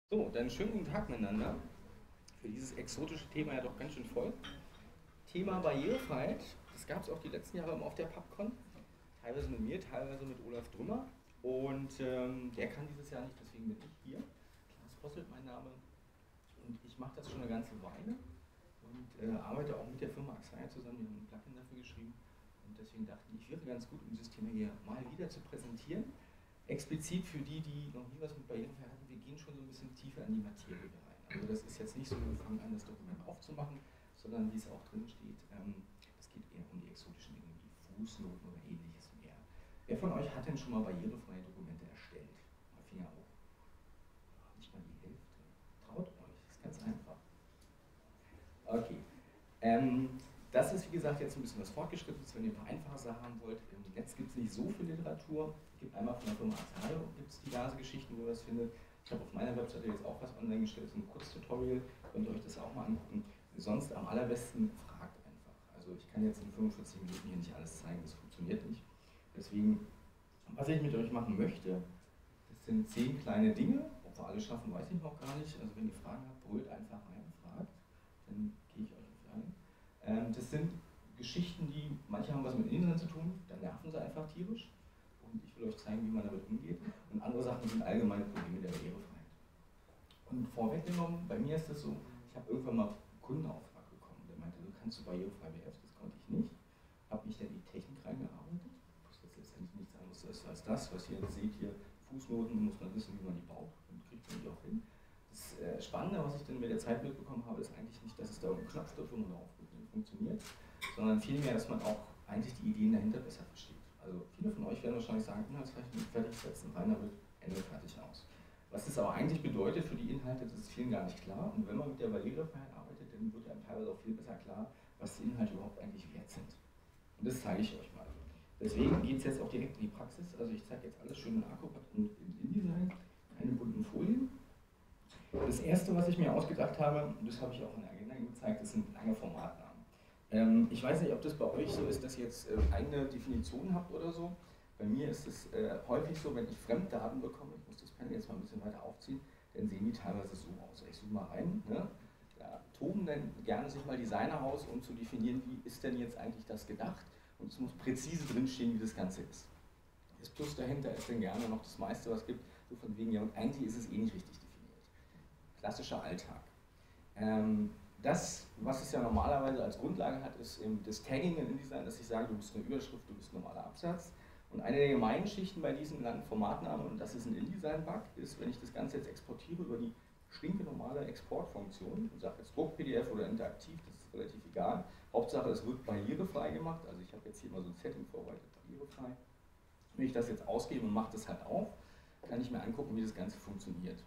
So, dann schönen guten Tag miteinander. Für dieses exotische Thema ja doch ganz schön voll. Thema Barrierefreiheit, das gab es auch die letzten Jahre immer auf der PubCon. Teilweise mit mir, teilweise mit Olaf Drümmer. Und der kann dieses Jahr nicht, deswegen bin ich hier. Klaas Posselt mein Name. Und ich mache das schon eine ganze Weile und arbeite auch mit der Firma Axaya zusammen. Wir haben ein Plugin dafür geschrieben. Und deswegen dachte ich, wäre ganz gut, um dieses Thema hier mal wieder zu präsentieren. Explizit für die, die noch nie was mit Barrierefreiheit hatten, wir gehen schon so ein bisschen tiefer in die Materie rein. Also das ist jetzt nicht so, wir fangen an, das Dokument aufzumachen, sondern wie es auch drin steht, es geht eher um die exotischen Dinge wie Fußnoten oder ähnliches mehr. Wer von euch hat denn schon mal barrierefreie Dokumente erstellt? Mal Finger hoch. Nicht mal die Hälfte. Traut euch, das ist ganz einfach. Okay. Das ist, wie gesagt, jetzt ein bisschen was Fortgeschrittenes, wenn ihr ein paar einfache Sachen haben wollt. Im Netz gibt es nicht so viel Literatur. Es gibt einmal von der Firma Axaya gibt es diverse Geschichten, wo ihr das findet. Ich habe auf meiner Webseite jetzt auch was online gestellt, so ein Kurztutorial, könnt ihr euch das auch mal angucken. Sonst am allerbesten fragt einfach. Also ich kann jetzt in 45 Minuten hier nicht alles zeigen, das funktioniert nicht. Deswegen, was ich mit euch machen möchte, das sind 10 kleine Dinge. Ob wir alle schaffen, weiß ich noch gar nicht. Also wenn ihr Fragen habt, brüllt einfach rein, fragt, dann gehe ich euch auf ein. Das sind Geschichten, die, manche haben was mit Internet zu tun, dann nerven sie einfach tierisch. Und ich will euch zeigen, wie man damit umgeht. Und andere Sachen sind allgemeine Probleme der Barrierefreiheit. Und vorweggenommen, bei mir ist das so, ich habe irgendwann mal einen Kundenauftrag bekommen, der meinte, du kannst du barrierefrei beherrschen, das konnte ich nicht. Habe mich dann in die Technik reingearbeitet, was jetzt letztendlich nichts anderes ist als das, was ihr jetzt seht hier, Fußnoten, muss man wissen, wie man die baut und kriegt man die auch hin. Das Spannende, was ich dann mit der Zeit mitbekommen habe, ist eigentlich nicht, dass es da einen Knopf dafür man draufdrückt und funktioniert, sondern vielmehr, dass man auch eigentlich die Ideen dahinter besser versteht. Also viele von euch werden wahrscheinlich sagen, Inhaltsrechnung fertig setzen, rein damit, Ende fertig aus. Was das aber eigentlich bedeutet für die Inhalte, das ist vielen gar nicht klar. Und wenn man mit der Barrierefreiheit arbeitet, dann wird einem teilweise auch viel besser klar, was die Inhalte überhaupt eigentlich wert sind. Und das zeige ich euch mal. Deswegen geht es jetzt auch direkt in die Praxis. Also ich zeige jetzt alles schön in Acrobat und in InDesign, keine bunten Folien. Das erste, was ich mir ausgedacht habe, das habe ich auch in der Agenda gezeigt, das sind lange Formatnamen. Ich weiß nicht, ob das bei euch so ist, dass ihr jetzt eigene Definitionen habt oder so. Bei mir ist es häufig so, wenn ich Fremddaten bekomme, ich muss das Panel jetzt mal ein bisschen weiter aufziehen, dann sehen die teilweise so aus. Ich zoome mal rein. Ne? Da toben dann gerne sich mal Designer aus, um zu definieren, wie ist denn jetzt eigentlich das gedacht. Und es muss präzise drinstehen, wie das Ganze ist. Das Plus dahinter ist dann gerne noch das meiste, was es gibt. So von wegen, ja, und eigentlich ist es eh nicht richtig definiert. Klassischer Alltag. Das, was es ja normalerweise als Grundlage hat, ist das Tagging in InDesign, dass ich sage, du bist eine Überschrift, du bist ein normaler Absatz. Und eine der gemeinen Schichten bei diesen langen Formatnamen, und das ist ein InDesign-Bug, ist, wenn ich das Ganze jetzt exportiere über die stinknormale Exportfunktion und sage jetzt Druck-PDF oder interaktiv, das ist relativ egal. Hauptsache, es wird barrierefrei gemacht. Also ich habe jetzt hier mal so ein Setting vorbereitet, barrierefrei. Wenn ich das jetzt ausgebe und mache das halt auf, kann ich mir angucken, wie das Ganze funktioniert.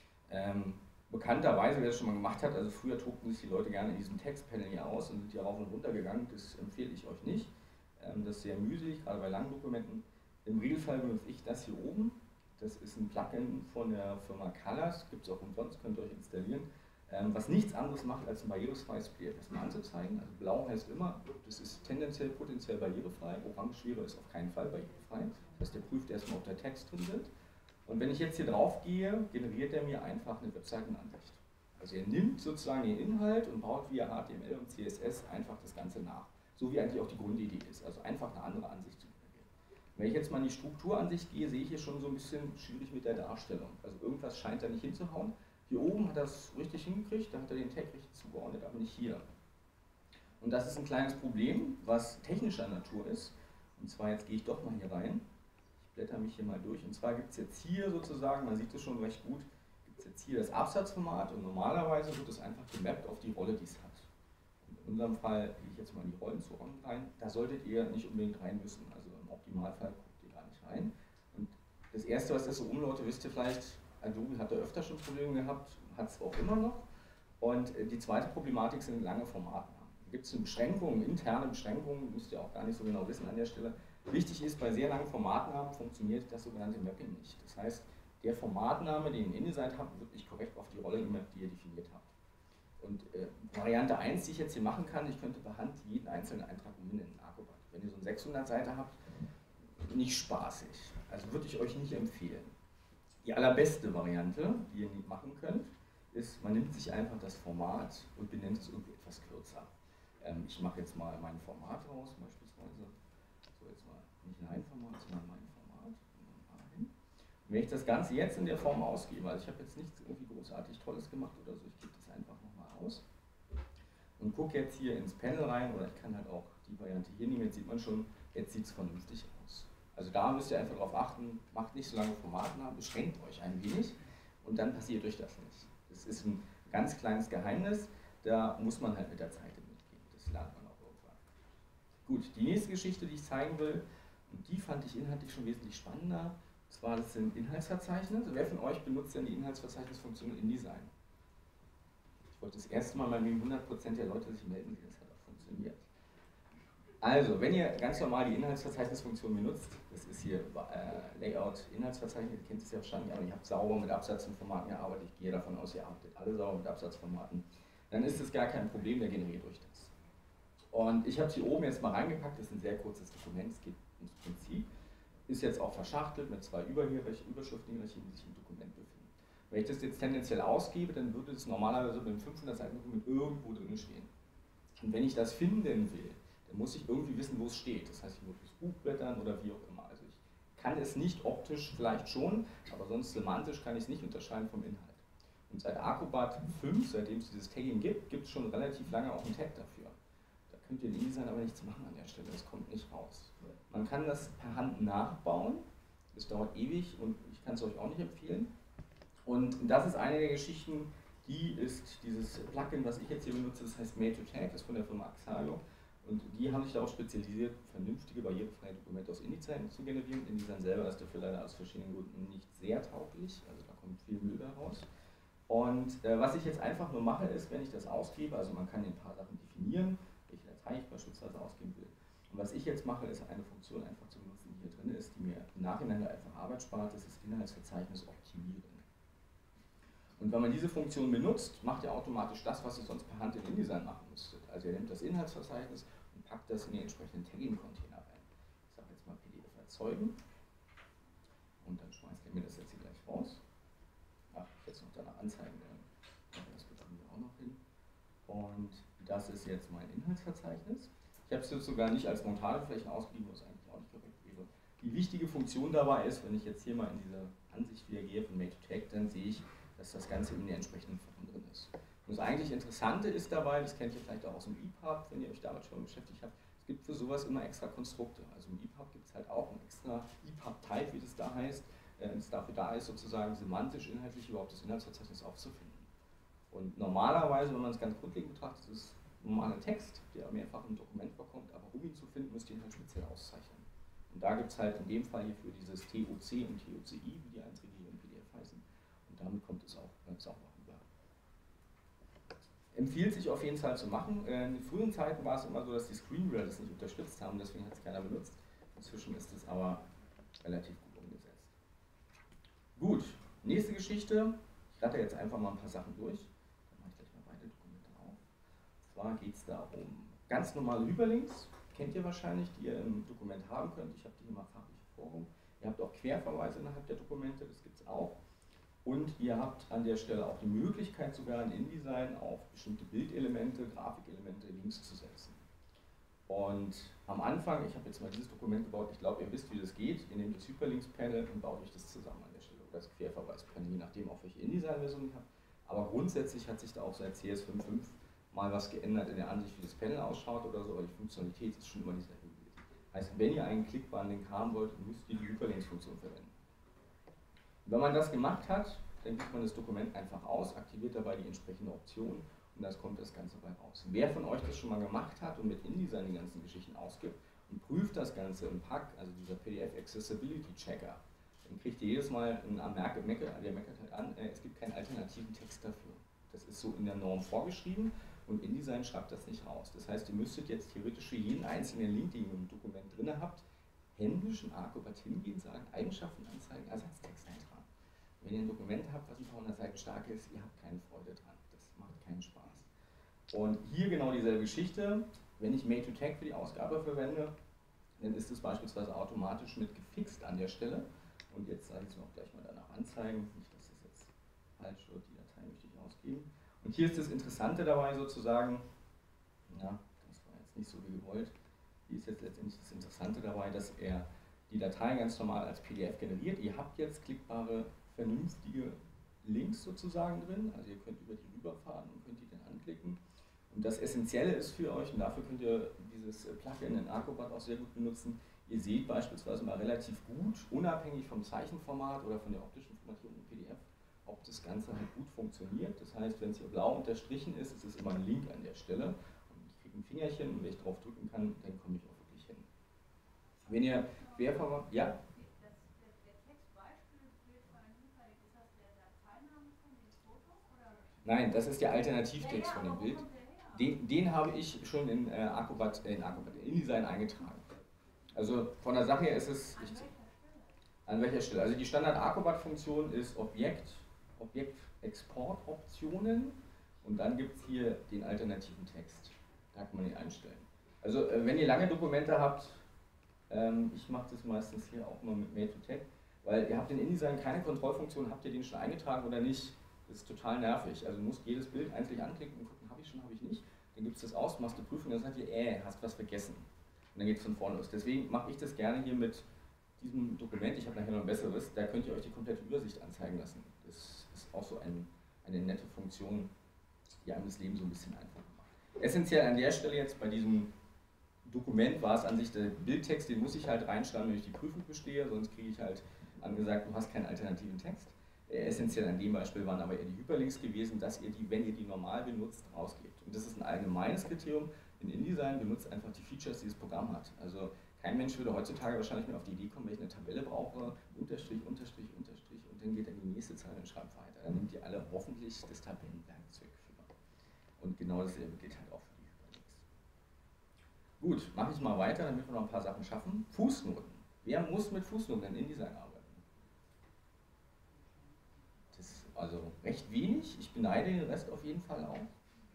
Bekannterweise, wer das schon mal gemacht hat, also früher tobten sich die Leute gerne in diesem Textpanel hier aus und sind hier rauf und runter gegangen, das empfehle ich euch nicht. Das ist sehr mühselig, gerade bei langen Dokumenten. Im Regelfall benutze ich das hier oben. Das ist ein Plugin von der Firma Colors, gibt es auch umsonst, könnt ihr euch installieren, was nichts anderes macht, als ein barrierefreies PDF erstmal anzuzeigen. Also blau heißt immer, das ist tendenziell potenziell barrierefrei, orange wäre ist auf keinen Fall barrierefrei. Das heißt, der prüft erstmal, ob der Text drin sind. Und wenn ich jetzt hier drauf gehe, generiert er mir einfach eine Webseitenansicht. Also er nimmt sozusagen den Inhalt und baut via HTML und CSS einfach das Ganze nach. So wie eigentlich auch die Grundidee ist, also einfach eine andere Ansicht zu generieren. Wenn ich jetzt mal in die Strukturansicht gehe, sehe ich hier schon so ein bisschen schwierig mit der Darstellung. Also irgendwas scheint da nicht hinzuhauen. Hier oben hat er es richtig hingekriegt, da hat er den Tag richtig zugeordnet, aber nicht hier. Und das ist ein kleines Problem, was technischer Natur ist. Und zwar, jetzt gehe ich doch mal hier rein. Ich blätter mich hier mal durch. Und zwar gibt es jetzt hier sozusagen, man sieht es schon recht gut, gibt es jetzt hier das Absatzformat und normalerweise wird es einfach gemappt auf die Rolle, die es hat. In unserem Fall gehe ich jetzt mal in die Rollenzuordnung rein. Da solltet ihr nicht unbedingt rein müssen. Also im Optimalfall guckt ihr gar nicht rein. Und das erste, was das so umläuft, wisst ihr vielleicht, Adobe hat da öfter schon Probleme gehabt, hat es auch immer noch. Und die zweite Problematik sind lange Formatnamen. Da gibt es eine Beschränkung, interne Beschränkungen, müsst ihr auch gar nicht so genau wissen an der Stelle. Wichtig ist, bei sehr langen Formatnamen funktioniert das sogenannte Mapping nicht. Das heißt, der Formatname, den ihr InDesign habt, wird nicht korrekt auf die Rolle gemappt, die ihr definiert habt. Und Variante 1, die ich jetzt hier machen kann, ich könnte per Hand jeden einzelnen Eintrag umbenennen in Acrobat. Wenn ihr so eine 600 Seite habt, nicht spaßig. Also würde ich euch nicht empfehlen. Die allerbeste Variante, die ihr machen könnt, ist, man nimmt sich einfach das Format und benennt es irgendwie etwas kürzer. Ich mache jetzt mal mein Format raus, beispielsweise. So, jetzt mal nicht ein Format, sondern mein Format. Und wenn ich das Ganze jetzt in der Form ausgebe, also ich habe jetzt nichts irgendwie großartig Tolles gemacht oder so, ich gebe das einfach nochmal aus und gucke jetzt hier ins Panel rein, oder ich kann halt auch die Variante hier nehmen, jetzt sieht man schon, jetzt sieht es vernünftig aus. Also da müsst ihr einfach darauf achten, macht nicht so lange Formatnamen, beschränkt euch ein wenig und dann passiert euch das nicht. Das ist ein ganz kleines Geheimnis, da muss man halt mit der Zeit mitgehen, das lernt man auch irgendwann. Gut, die nächste Geschichte, die ich zeigen will, und die fand ich inhaltlich schon wesentlich spannender, und zwar das sind Inhaltsverzeichnisse. Wer von euch benutzt denn die Inhaltsverzeichnisfunktion in InDesign? Ich wollte das erste Mal bei mir 100% der Leute sich melden, wie das hat auch funktioniert. Also, wenn ihr ganz normal die Inhaltsverzeichnisfunktion benutzt, das ist hier Layout, Inhaltsverzeichnis, ihr kennt es ja wahrscheinlich, aber ihr habt sauber mit Absatz und Formaten gearbeitet, ich gehe davon aus, ihr arbeitet alle sauber mit Absatzformaten, dann ist das gar kein Problem, der generiert euch das. Und ich habe es hier oben jetzt mal reingepackt, das ist ein sehr kurzes Dokument, es geht ums Prinzip, ist jetzt auch verschachtelt mit zwei Überschriftenhierarchien, die sich im Dokument befinden. Wenn ich das jetzt tendenziell ausgebe, dann würde es normalerweise mit einem 500 Seiten Dokument irgendwo drin stehen. Und wenn ich das finden will, dann muss ich irgendwie wissen, wo es steht. Das heißt, ich muss das Buch blättern oder wie auch immer. Also ich kann es nicht optisch vielleicht schon, aber sonst semantisch kann ich es nicht unterscheiden vom Inhalt. Und seit Acrobat 5, seitdem es dieses Tagging gibt, gibt es schon relativ lange auch einen Tag dafür. Da könnt ihr in InDesign aber nichts machen an der Stelle, das kommt nicht raus. Man kann das per Hand nachbauen, das dauert ewig und ich kann es euch auch nicht empfehlen. Und das ist eine der Geschichten, die ist dieses Plugin, was ich jetzt hier benutze, das heißt Made2Tag, das ist von der Firma Axayo. Und die haben sich darauf spezialisiert, vernünftige, barrierefreie Dokumente aus InDesign zu generieren. InDesign selber ist dafür leider aus verschiedenen Gründen nicht sehr tauglich, also da kommt viel Müll raus. Und was ich jetzt einfach nur mache, ist, wenn ich das ausgebe, also man kann ein paar Sachen definieren, welche Datei ich beispielsweise ausgeben will. Und was ich jetzt mache, ist eine Funktion einfach zu benutzen, die hier drin ist, die mir im Nachhinein einfach Arbeit spart, das ist Inhaltsverzeichnis optimieren. Und wenn man diese Funktion benutzt, macht ihr automatisch das, was ihr sonst per Hand in InDesign machen müsstet. Also ihr nehmt das Inhaltsverzeichnis und packt das in die entsprechenden Tagging-Container rein. Ich sage jetzt mal PDF erzeugen und dann schmeißt ihr mir das jetzt hier gleich raus. Ach, ich jetzt noch danach anzeigen werden. Das bekommen wir auch noch hin. Und das ist jetzt mein Inhaltsverzeichnis. Ich habe es jetzt sogar nicht als Montageflächen ausgegeben, was eigentlich auch nicht korrekt wäre. Die wichtige Funktion dabei ist, wenn ich jetzt hier mal in diese Ansicht wieder gehe von Made2Tag, dann sehe ich, dass das Ganze in der entsprechenden Form drin ist. Und das eigentlich Interessante ist dabei, das kennt ihr vielleicht auch aus dem EPUB, wenn ihr euch damit schon beschäftigt habt, es gibt für sowas immer extra Konstrukte. Also im EPUB gibt es halt auch ein extra EPUB-Type, wie das da heißt, das dafür da ist, sozusagen semantisch, inhaltlich überhaupt das Inhaltsverzeichnis aufzufinden. Und normalerweise, wenn man es ganz grundlegend betrachtet, ist es normaler Text, der mehrfach im Dokument vorkommt, aber um ihn zu finden, müsst ihr ihn halt speziell auszeichnen. Und da gibt es halt in dem Fall hierfür dieses TOC und TOCI, wie die Einträge hier im PDF heißen. Und damit kommt es auch sauber rüber. Empfiehlt sich auf jeden Fall zu machen. In frühen Zeiten war es immer so, dass die Screenreader das nicht unterstützt haben, deswegen hat es keiner benutzt. Inzwischen ist es aber relativ gut umgesetzt. Gut, nächste Geschichte. Ich ratter jetzt einfach mal ein paar Sachen durch. Dann mache ich gleich mal weitere Dokumente auf. Und zwar geht es da um ganz normale Hyperlinks. Kennt ihr wahrscheinlich, die ihr im Dokument haben könnt. Ich habe die hier mal farblich hervorgehoben. Ihr habt auch Querverweise innerhalb der Dokumente, das gibt es auch. Und ihr habt an der Stelle auch die Möglichkeit, sogar in InDesign auf bestimmte Bildelemente, Grafikelemente Links zu setzen. Und am Anfang, ich habe jetzt mal dieses Dokument gebaut, ich glaube, ihr wisst, wie das geht. Ihr nehmt das Hyperlinks-Panel und baut euch das zusammen an der Stelle. Oder das Querverweis-Panel, je nachdem, auf welche InDesign-Version ihr habt. Aber grundsätzlich hat sich da auch seit CS 5.5 mal was geändert in der Ansicht, wie das Panel ausschaut oder so, aber die Funktionalität ist schon immer dieselbe gewesen. Heißt, wenn ihr einen Klickbaren-Link haben wollt, müsst ihr die Hyperlinks-Funktion verwenden. Wenn man das gemacht hat, dann gibt man das Dokument einfach aus, aktiviert dabei die entsprechende Option und das kommt das Ganze bei raus. Wer von euch das schon mal gemacht hat und mit InDesign die ganzen Geschichten ausgibt und prüft das Ganze im Pack, also dieser PDF Accessibility Checker, dann kriegt ihr jedes Mal einen der meckert halt an, es gibt keinen alternativen Text dafür. Das ist so in der Norm vorgeschrieben und InDesign schreibt das nicht raus. Das heißt, ihr müsstet jetzt theoretisch für jeden einzelnen Link, den ihr im Dokument drin habt, händisch in Acrobat hingehen, sagen, Eigenschaften anzeigen, Ersatztext eintragen. Wenn ihr ein Dokument habt, was ein paar hundert Seiten stark ist, ihr habt keine Freude dran. Das macht keinen Spaß. Und hier genau dieselbe Geschichte. Wenn ich Made2Tag für die Ausgabe verwende, dann ist es beispielsweise automatisch mit gefixt an der Stelle. Und jetzt sage ich es auch gleich mal danach anzeigen, nicht, dass das jetzt falsch wird, die Datei möchte ich ausgeben. Und hier ist das Interessante dabei sozusagen, ja, das war jetzt nicht so wie gewollt, hier ist jetzt letztendlich das Interessante dabei, dass er die Datei ganz normal als PDF generiert. Ihr habt jetzt klickbare, vernünftige Links sozusagen drin, also ihr könnt über die rüberfahren und könnt die dann anklicken. Und das Essentielle ist für euch, und dafür könnt ihr dieses Plugin in Acrobat auch sehr gut benutzen, ihr seht beispielsweise mal relativ gut, unabhängig vom Zeichenformat oder von der optischen Formatierung im PDF, ob das Ganze halt gut funktioniert. Das heißt, wenn es hier blau unterstrichen ist, ist es immer ein Link an der Stelle. Und ich kriege ein Fingerchen und wenn ich drauf drücken kann, dann komme ich auch wirklich hin. Wenn ihr Querformat, ja? Nein, das ist der Alternativtext von dem Bild. Den habe ich schon in InDesign eingetragen. Also von der Sache her ist es, an welcher Stelle? Also die Standard Acrobat-Funktion ist Objekt-Export-Optionen und dann gibt es hier den alternativen Text. Da kann man ihn einstellen. Also wenn ihr lange Dokumente habt, ich mache das meistens hier auch immer mit Made-to-Text, weil ihr habt in InDesign keine Kontrollfunktion, habt ihr den schon eingetragen oder nicht? Das ist total nervig. Also du musst jedes Bild einzeln anklicken und gucken, habe ich schon, habe ich nicht. Dann gibt es das aus, machst du Prüfung, dann sagt ihr, hast was vergessen. Und dann geht es von vorne los. Deswegen mache ich das gerne hier mit diesem Dokument. Ich habe nachher noch ein besseres. Da könnt ihr euch die komplette Übersicht anzeigen lassen. Das ist auch so eine nette Funktion, die einem das Leben so ein bisschen einfacher macht. Essentiell an der Stelle jetzt bei diesem Dokument war es an sich der Bildtext, den muss ich halt reinschreiben, wenn ich die Prüfung bestehe, sonst kriege ich halt angesagt, du hast keinen alternativen Text. Essentiell an dem Beispiel waren aber eher die Hyperlinks gewesen, dass ihr die, wenn ihr die normal benutzt, rausgebt. Und das ist ein allgemeines Kriterium. In InDesign benutzt einfach die Features, die das Programm hat. Also kein Mensch würde heutzutage wahrscheinlich mehr auf die Idee kommen, wenn ich eine Tabelle brauche, Unterstrich, Unterstrich, Unterstrich und dann geht dann die nächste Zeile und schreibt weiter. Dann nimmt ihr alle hoffentlich das Tabellenwerkzeug für. Und genau dasselbe gilt halt auch für die Hyperlinks. Gut, mache ich mal weiter, damit wir noch ein paar Sachen schaffen. Fußnoten. Wer muss mit Fußnoten in InDesign arbeiten? Also recht wenig, ich beneide den Rest auf jeden Fall auch.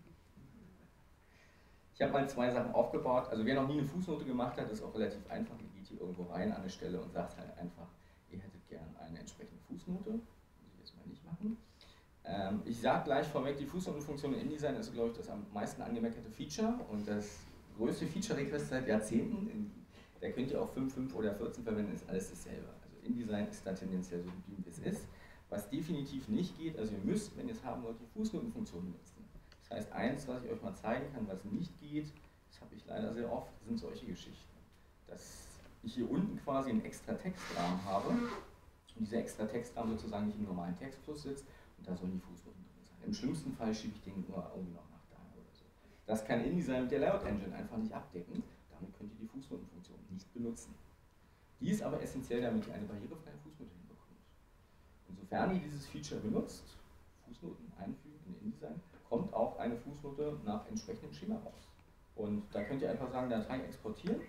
Ich habe mal zwei Sachen aufgebaut, also wer noch nie eine Fußnote gemacht hat, ist auch relativ einfach, ihr geht hier irgendwo rein an eine Stelle und sagt halt einfach, ihr hättet gern eine entsprechende Fußnote, muss ich jetzt mal nicht machen. Ich sage gleich vorweg, die Fußnotenfunktion in InDesign ist, glaube ich, das am meisten angemeckerte Feature und das größte Feature-Request seit Jahrzehnten, da könnt ihr auch 5, 5 oder 14 verwenden, ist alles dasselbe. Also InDesign ist da tendenziell so geblieben, wie es ist. Was definitiv nicht geht, also ihr müsst, wenn ihr es haben wollt, die Fußnotenfunktion benutzen. Das heißt, eins, was ich euch mal zeigen kann, was nicht geht, das habe ich leider sehr oft, sind solche Geschichten. Dass ich hier unten quasi einen extra Textrahmen habe und dieser extra Textrahmen sozusagen nicht im normalen Textfluss sitzt und da sollen die Fußnoten drin sein. Im schlimmsten Fall schiebe ich den nur irgendwie noch nach da oder so. Das kann InDesign mit der Layout Engine einfach nicht abdecken, damit könnt ihr die Fußnotenfunktion nicht benutzen. Die ist aber essentiell, damit ihr eine barrierefreie Fußnote hinbekommt. Insofern ihr dieses Feature benutzt, Fußnoten einfügen in InDesign, kommt auch eine Fußnote nach entsprechendem Schema raus. Und da könnt ihr einfach sagen, Datei exportieren.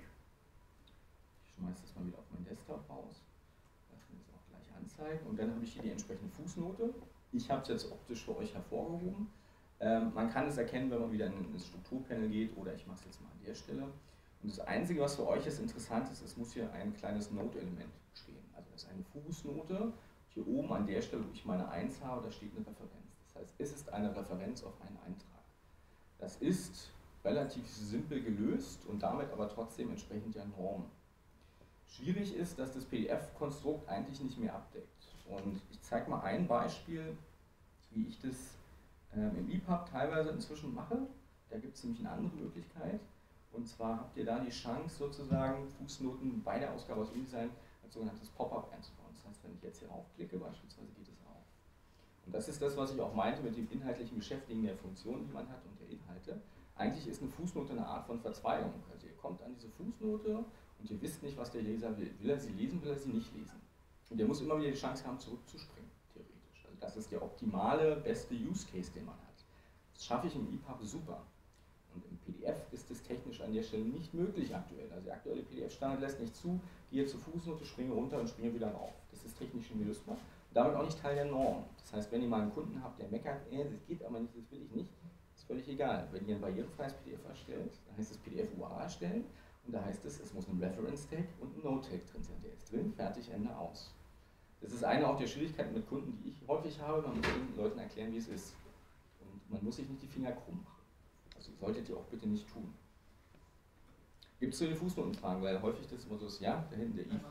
Ich schmeiße das mal wieder auf meinen Desktop raus. Lassen wir das auch gleich anzeigen. Und dann habe ich hier die entsprechende Fußnote. Ich habe es jetzt optisch für euch hervorgehoben. Man kann es erkennen, wenn man wieder in das Strukturpanel geht, oder ich mache es jetzt mal an der Stelle. Und das Einzige, was für euch jetzt interessant ist, es muss hier ein kleines Note-Element stehen. Also das ist eine Fußnote. Hier oben an der Stelle, wo ich meine 1 habe, da steht eine Referenz. Das heißt, es ist eine Referenz auf einen Eintrag. Das ist relativ simpel gelöst und damit aber trotzdem entsprechend der Norm. Schwierig ist, dass das PDF-Konstrukt eigentlich nicht mehr abdeckt. Und ich zeige mal ein Beispiel, wie ich das im EPUB teilweise inzwischen mache. Da gibt es nämlich eine andere Möglichkeit. Und zwar habt ihr da die Chance, sozusagen Fußnoten bei der Ausgabe aus InDesign als sogenanntes Pop-up einzubauen. Das heißt, wenn ich jetzt hier aufklicke, beispielsweise geht es auf. Und das ist das, was ich auch meinte mit dem inhaltlichen Beschäftigen der Funktionen, die man hat und der Inhalte. Eigentlich ist eine Fußnote eine Art von Verzweigung. Also ihr kommt an diese Fußnote und ihr wisst nicht, was der Leser will. Will er sie lesen, will er sie nicht lesen? Und der muss immer wieder die Chance haben, zurückzuspringen, theoretisch. Also das ist der optimale, beste Use Case, den man hat. Das schaffe ich im EPUB super. Und im PDF ist es technisch an der Stelle nicht möglich aktuell. Also der aktuelle PDF-Standard lässt nicht zu, gehe zur Fußnote, springe runter und springe wieder rauf. Das ist technisch nicht lösbar. Und damit auch nicht Teil der Norm. Das heißt, wenn ihr mal einen Kunden habt, der meckert, das geht aber nicht, das will ich nicht, ist völlig egal. Wenn ihr ein barrierefreies PDF erstellt, dann heißt es PDF UA erstellen und da heißt es, es muss ein Reference-Tag und ein Note-Tag drin sein. Der ist drin, fertig, Ende, aus. Das ist eine auch der Schwierigkeiten mit Kunden, die ich häufig habe. Man muss den Leuten erklären, wie es ist. Und man muss sich nicht die Finger krumm machen. Also solltet ihr auch bitte nicht tun. Gibt es zu den Fußnoten Fragen? Weil häufig das immer so ist, ja, da hinten der I.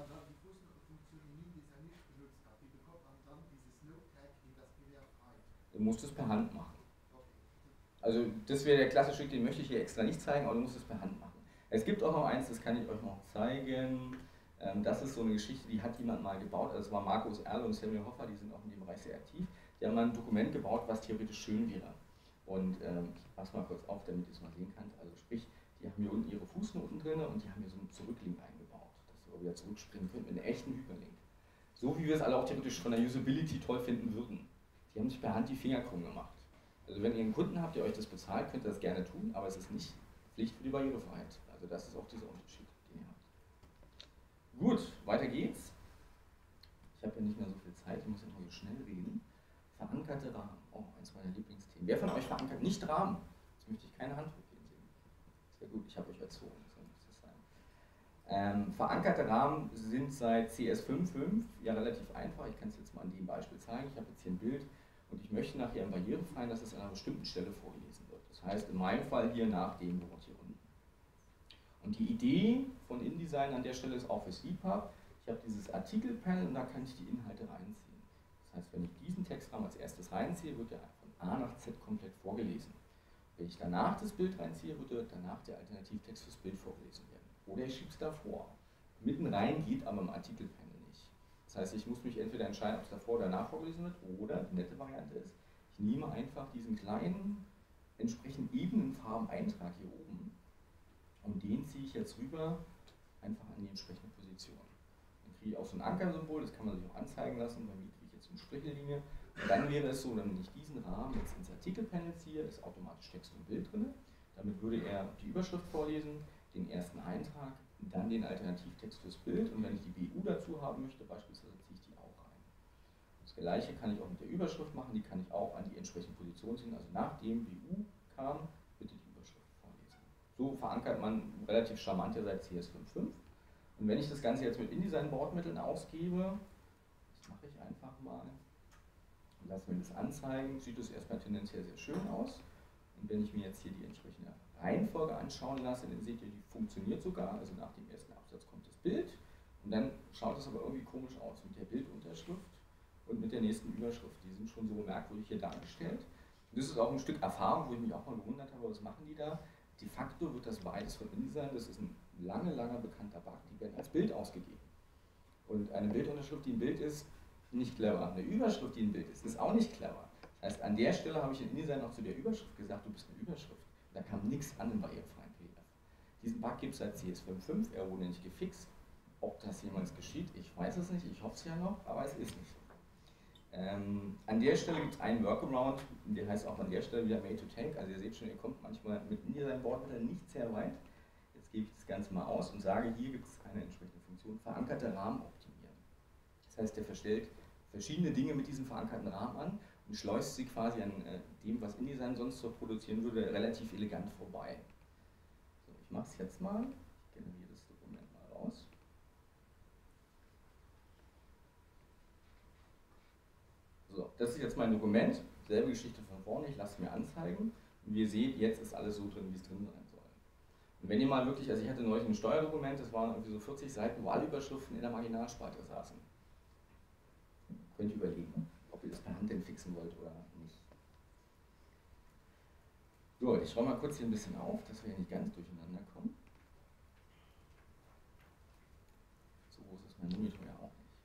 Du musst es per Hand machen. Also das wäre der klassische Weg, den möchte ich hier extra nicht zeigen, aber du musst es per Hand machen. Es gibt auch noch eins, das kann ich euch noch zeigen. Das ist so eine Geschichte, die hat jemand mal gebaut. Also es war Markus Erle und Samuel Hoffa, die sind auch in dem Bereich sehr aktiv. Die haben mal ein Dokument gebaut, was theoretisch schön wäre. Und ich passe mal kurz auf, damit ihr es mal sehen könnt. Also sprich, die haben hier unten ihre Fußnoten drin und die haben hier so einen Zurücklink eingebaut, dass ihr wieder zurückspringen könnt mit einem echten Hyperlink. So wie wir es alle auch theoretisch von der Usability toll finden würden. Die haben sich per Hand die Finger krumm gemacht. Also wenn ihr einen Kunden habt, der euch das bezahlt, könnt ihr das gerne tun, aber es ist nicht Pflicht für die Barrierefreiheit. Also das ist auch dieser Unterschied, den ihr habt. Gut, weiter geht's. Ich habe ja nicht mehr so viel Zeit, ich muss ja mal so schnell reden. Verankerte Rahmen, oh, eins meiner Lieblingsthemen. Wer von euch verankert nicht Rahmen? Jetzt möchte ich keine Hand hochgehen sehen. Sehr gut, ich habe euch erzogen, so muss das sein. Verankerte Rahmen sind seit CS 5.5 ja relativ einfach. Ich kann es jetzt mal an dem Beispiel zeigen. Ich habe jetzt hier ein Bild. Und ich möchte nachher im Barrierefreien, dass es an einer bestimmten Stelle vorgelesen wird. Das heißt, in meinem Fall hier nach dem Wort hier unten. Und die Idee von InDesign an der Stelle ist auch fürs EPUB. Ich habe dieses Artikelpanel und da kann ich die Inhalte reinziehen. Das heißt, wenn ich diesen Textrahmen als erstes reinziehe, wird er von A nach Z komplett vorgelesen. Wenn ich danach das Bild reinziehe, würde danach der Alternativtext fürs Bild vorgelesen werden. Oder ich schiebe es davor. Mitten rein geht aber im Artikelpanel. Das heißt, ich muss mich entweder entscheiden, ob es davor oder danach vorgelesen wird, oder die nette Variante ist, ich nehme einfach diesen kleinen, entsprechend ebenen Farbeneintrag hier oben und den ziehe ich jetzt rüber, einfach an die entsprechende Position. Dann kriege ich auch so ein Ankersymbol, das kann man sich auch anzeigen lassen, bei mir kriege ich jetzt eine Strichellinie. Und dann wäre es so, wenn ich diesen Rahmen jetzt ins Artikelpanel ziehe, ist automatisch Text und Bild drin. Damit würde er die Überschrift vorlesen, den ersten Eintrag, dann den Alternativtext fürs Bild und wenn ich die BU dazu haben möchte, beispielsweise ziehe ich die auch rein. Das gleiche kann ich auch mit der Überschrift machen, die kann ich auch an die entsprechende Position ziehen, also nachdem BU kam, bitte die Überschrift vorlesen. So verankert man relativ charmant ja seit CS 5.5 und wenn ich das Ganze jetzt mit InDesign-Bordmitteln ausgebe, das mache ich einfach mal und lasse mir das anzeigen, sieht es erstmal tendenziell sehr schön aus. Und wenn ich mir jetzt hier die entsprechende Reihenfolge anschauen lasse, dann seht ihr, die funktioniert sogar. Also nach dem ersten Absatz kommt das Bild und dann schaut es aber irgendwie komisch aus mit der Bildunterschrift und mit der nächsten Überschrift. Die sind schon so merkwürdig hier dargestellt. Und das ist auch ein Stück Erfahrung, wo ich mich auch mal gewundert habe, was machen die da? De facto wird das beides von InDesign, das ist ein langer bekannter Bug, die werden als Bild ausgegeben. Und eine Bildunterschrift, die ein Bild ist, nicht clever. Eine Überschrift, die ein Bild ist auch nicht clever. Das heißt, an der Stelle habe ich in InDesign auch zu der Überschrift gesagt, du bist eine Überschrift. Da kam nichts an im barrierefreien PDF. Diesen Bug gibt es seit CS 5.5, er wurde nicht gefixt. Ob das jemals geschieht, ich weiß es nicht, ich hoffe es ja noch, aber es ist nicht so. An der Stelle gibt es einen Workaround, der heißt auch an der Stelle wieder Made to Take. Also ihr seht schon, ihr kommt manchmal mit InDesign-Bordmitteln nicht sehr weit. Jetzt gebe ich das Ganze mal aus und sage, hier gibt es eine entsprechende Funktion, verankerte Rahmen optimieren. Das heißt, der verstellt verschiedene Dinge mit diesem verankerten Rahmen an und schleust sie quasi an dem, was InDesign sonst so produzieren würde, relativ elegant vorbei. So, ich mache es jetzt mal, ich generiere das Dokument mal raus. So, das ist jetzt mein Dokument, selbe Geschichte von vorne, ich lasse es mir anzeigen und wie ihr seht, jetzt ist alles so drin, wie es drin sein soll. Und wenn ihr mal wirklich, also ich hatte neulich ein Steuerdokument, das waren irgendwie so 40 Seiten, wo alle Überschriften in der Marginalspalte saßen. Könnt ihr überlegen, ob ihr das per Hand denn fixen wollt oder nicht. So, ich räume mal kurz hier ein bisschen auf, dass wir hier nicht ganz durcheinander kommen. So groß ist mein Monitor ja auch nicht.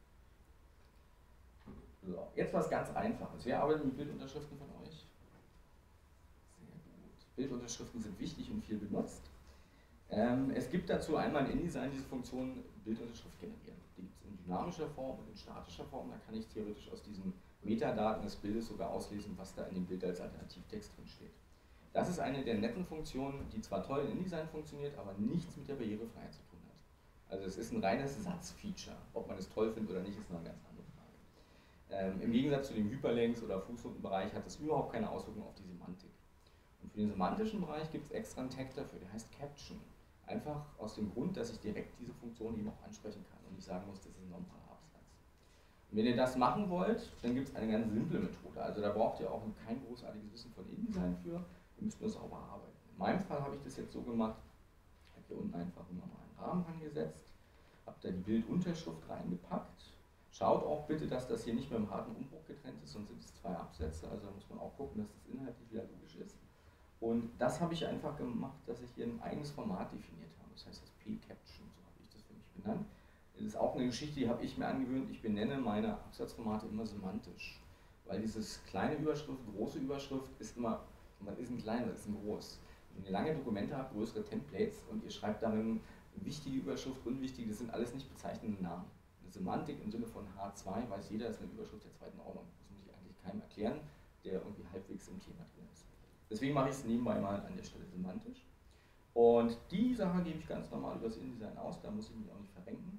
So, jetzt was ganz Einfaches. Wer arbeitet mit Bildunterschriften von euch? Sehr gut. Bildunterschriften sind wichtig und viel benutzt. Es gibt dazu einmal in InDesign diese Funktion Bildunterschrift generieren. Die gibt es in dynamischer Form und in statischer Form. Da kann ich theoretisch aus diesen Metadaten des Bildes sogar auslesen, was da in dem Bild als Alternativtext drin steht. Das ist eine der netten Funktionen, die zwar toll in InDesign funktioniert, aber nichts mit der Barrierefreiheit zu tun hat. Also es ist ein reines Satzfeature. Ob man es toll findet oder nicht, ist noch eine ganz andere Frage. Im Gegensatz zu dem Hyperlinks- oder Fußnotenbereich hat das überhaupt keine Auswirkung auf die Semantik. Und für den semantischen Bereich gibt es extra einen Tag dafür, der heißt Caption. Einfach aus dem Grund, dass ich direkt diese Funktion eben auch ansprechen kann und nicht sagen muss, das ist ein non-parer Absatz. Wenn ihr das machen wollt, dann gibt es eine ganz simple Methode. Also da braucht ihr auch kein großartiges Wissen von InDesign für. Ihr müsst nur sauber arbeiten. In meinem Fall habe ich das jetzt so gemacht, ich habe hier unten einfach einen normalen Rahmen angesetzt, habe da die Bildunterschrift reingepackt. Schaut auch bitte, dass das hier nicht mit einem harten Umbruch getrennt ist, sonst sind es 2 Absätze. Also da muss man auch gucken, dass das inhaltlich wieder logisch ist. Und das habe ich einfach gemacht, dass ich hier ein eigenes Format definiert habe. Das heißt das P-Caption, so habe ich das für mich benannt. Das ist auch eine Geschichte, die habe ich mir angewöhnt. Ich benenne meine Absatzformate immer semantisch. Weil dieses kleine Überschrift, große Überschrift ist immer, man ist ein kleiner, das ist ein groß. Wenn ihr lange Dokumente habt, größere Templates und ihr schreibt darin wichtige Überschrift, unwichtige, das sind alles nicht bezeichnende Namen. Eine Semantik im Sinne von H2 weiß jeder, ist eine Überschrift der 2. Ordnung. Das muss ich eigentlich keinem erklären, der irgendwie halbwegs im Thema drin ist. Deswegen mache ich es nebenbei mal an der Stelle semantisch. Und die Sache gebe ich ganz normal über das InDesign aus, da muss ich mich auch nicht verrenken.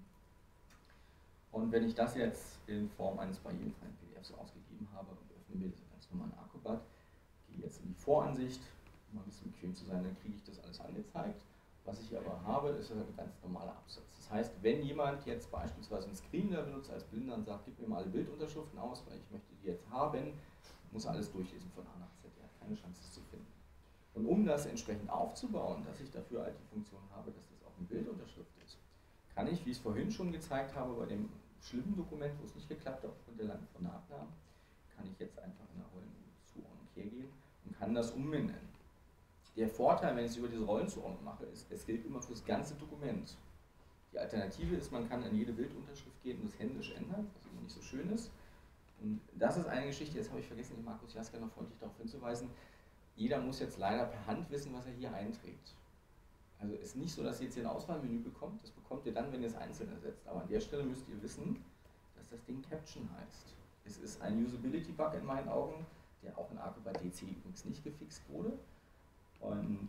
Und wenn ich das jetzt in Form eines barrierefreien PDFs ausgegeben habe und öffne mir das ganz normal in Acrobat, gehe jetzt in die Voransicht, um ein bisschen bequem zu sein, dann kriege ich das alles angezeigt. Was ich aber habe, ist ein ganz normaler Absatz. Das heißt, wenn jemand jetzt beispielsweise einen Screener benutzt als Blinder und sagt, gib mir mal alle Bildunterschriften aus, weil ich möchte die jetzt haben, muss er alles durchlesen von A nach Z. Er hat keine Chance, das zu finden. Und um das entsprechend aufzubauen, dass ich dafür halt die Funktion habe, dass das auch eine Bildunterschrift ist, kann ich, wie ich es vorhin schon gezeigt habe, bei dem schlimmen Dokument, wo es nicht geklappt hat, aufgrund der langen Formatnamen, kann ich jetzt einfach in der Rollenzuordnung hergehen und kann das umbenennen. Der Vorteil, wenn ich es über diese Rollenzuordnung mache, ist, es gilt immer für das ganze Dokument. Die Alternative ist, man kann an jede Bildunterschrift gehen und das händisch ändern, was immer nicht so schön ist. Und das ist eine Geschichte, jetzt habe ich vergessen, den Markus Jaska noch freundlich darauf hinzuweisen, jeder muss jetzt leider per Hand wissen, was er hier einträgt. Also es ist nicht so, dass ihr jetzt hier ein Auswahlmenü bekommt, das bekommt ihr dann, wenn ihr es einzeln ersetzt. Aber an der Stelle müsst ihr wissen, dass das Ding Caption heißt. Es ist ein Usability-Bug in meinen Augen, der auch in Acrobat DC übrigens nicht gefixt wurde. Und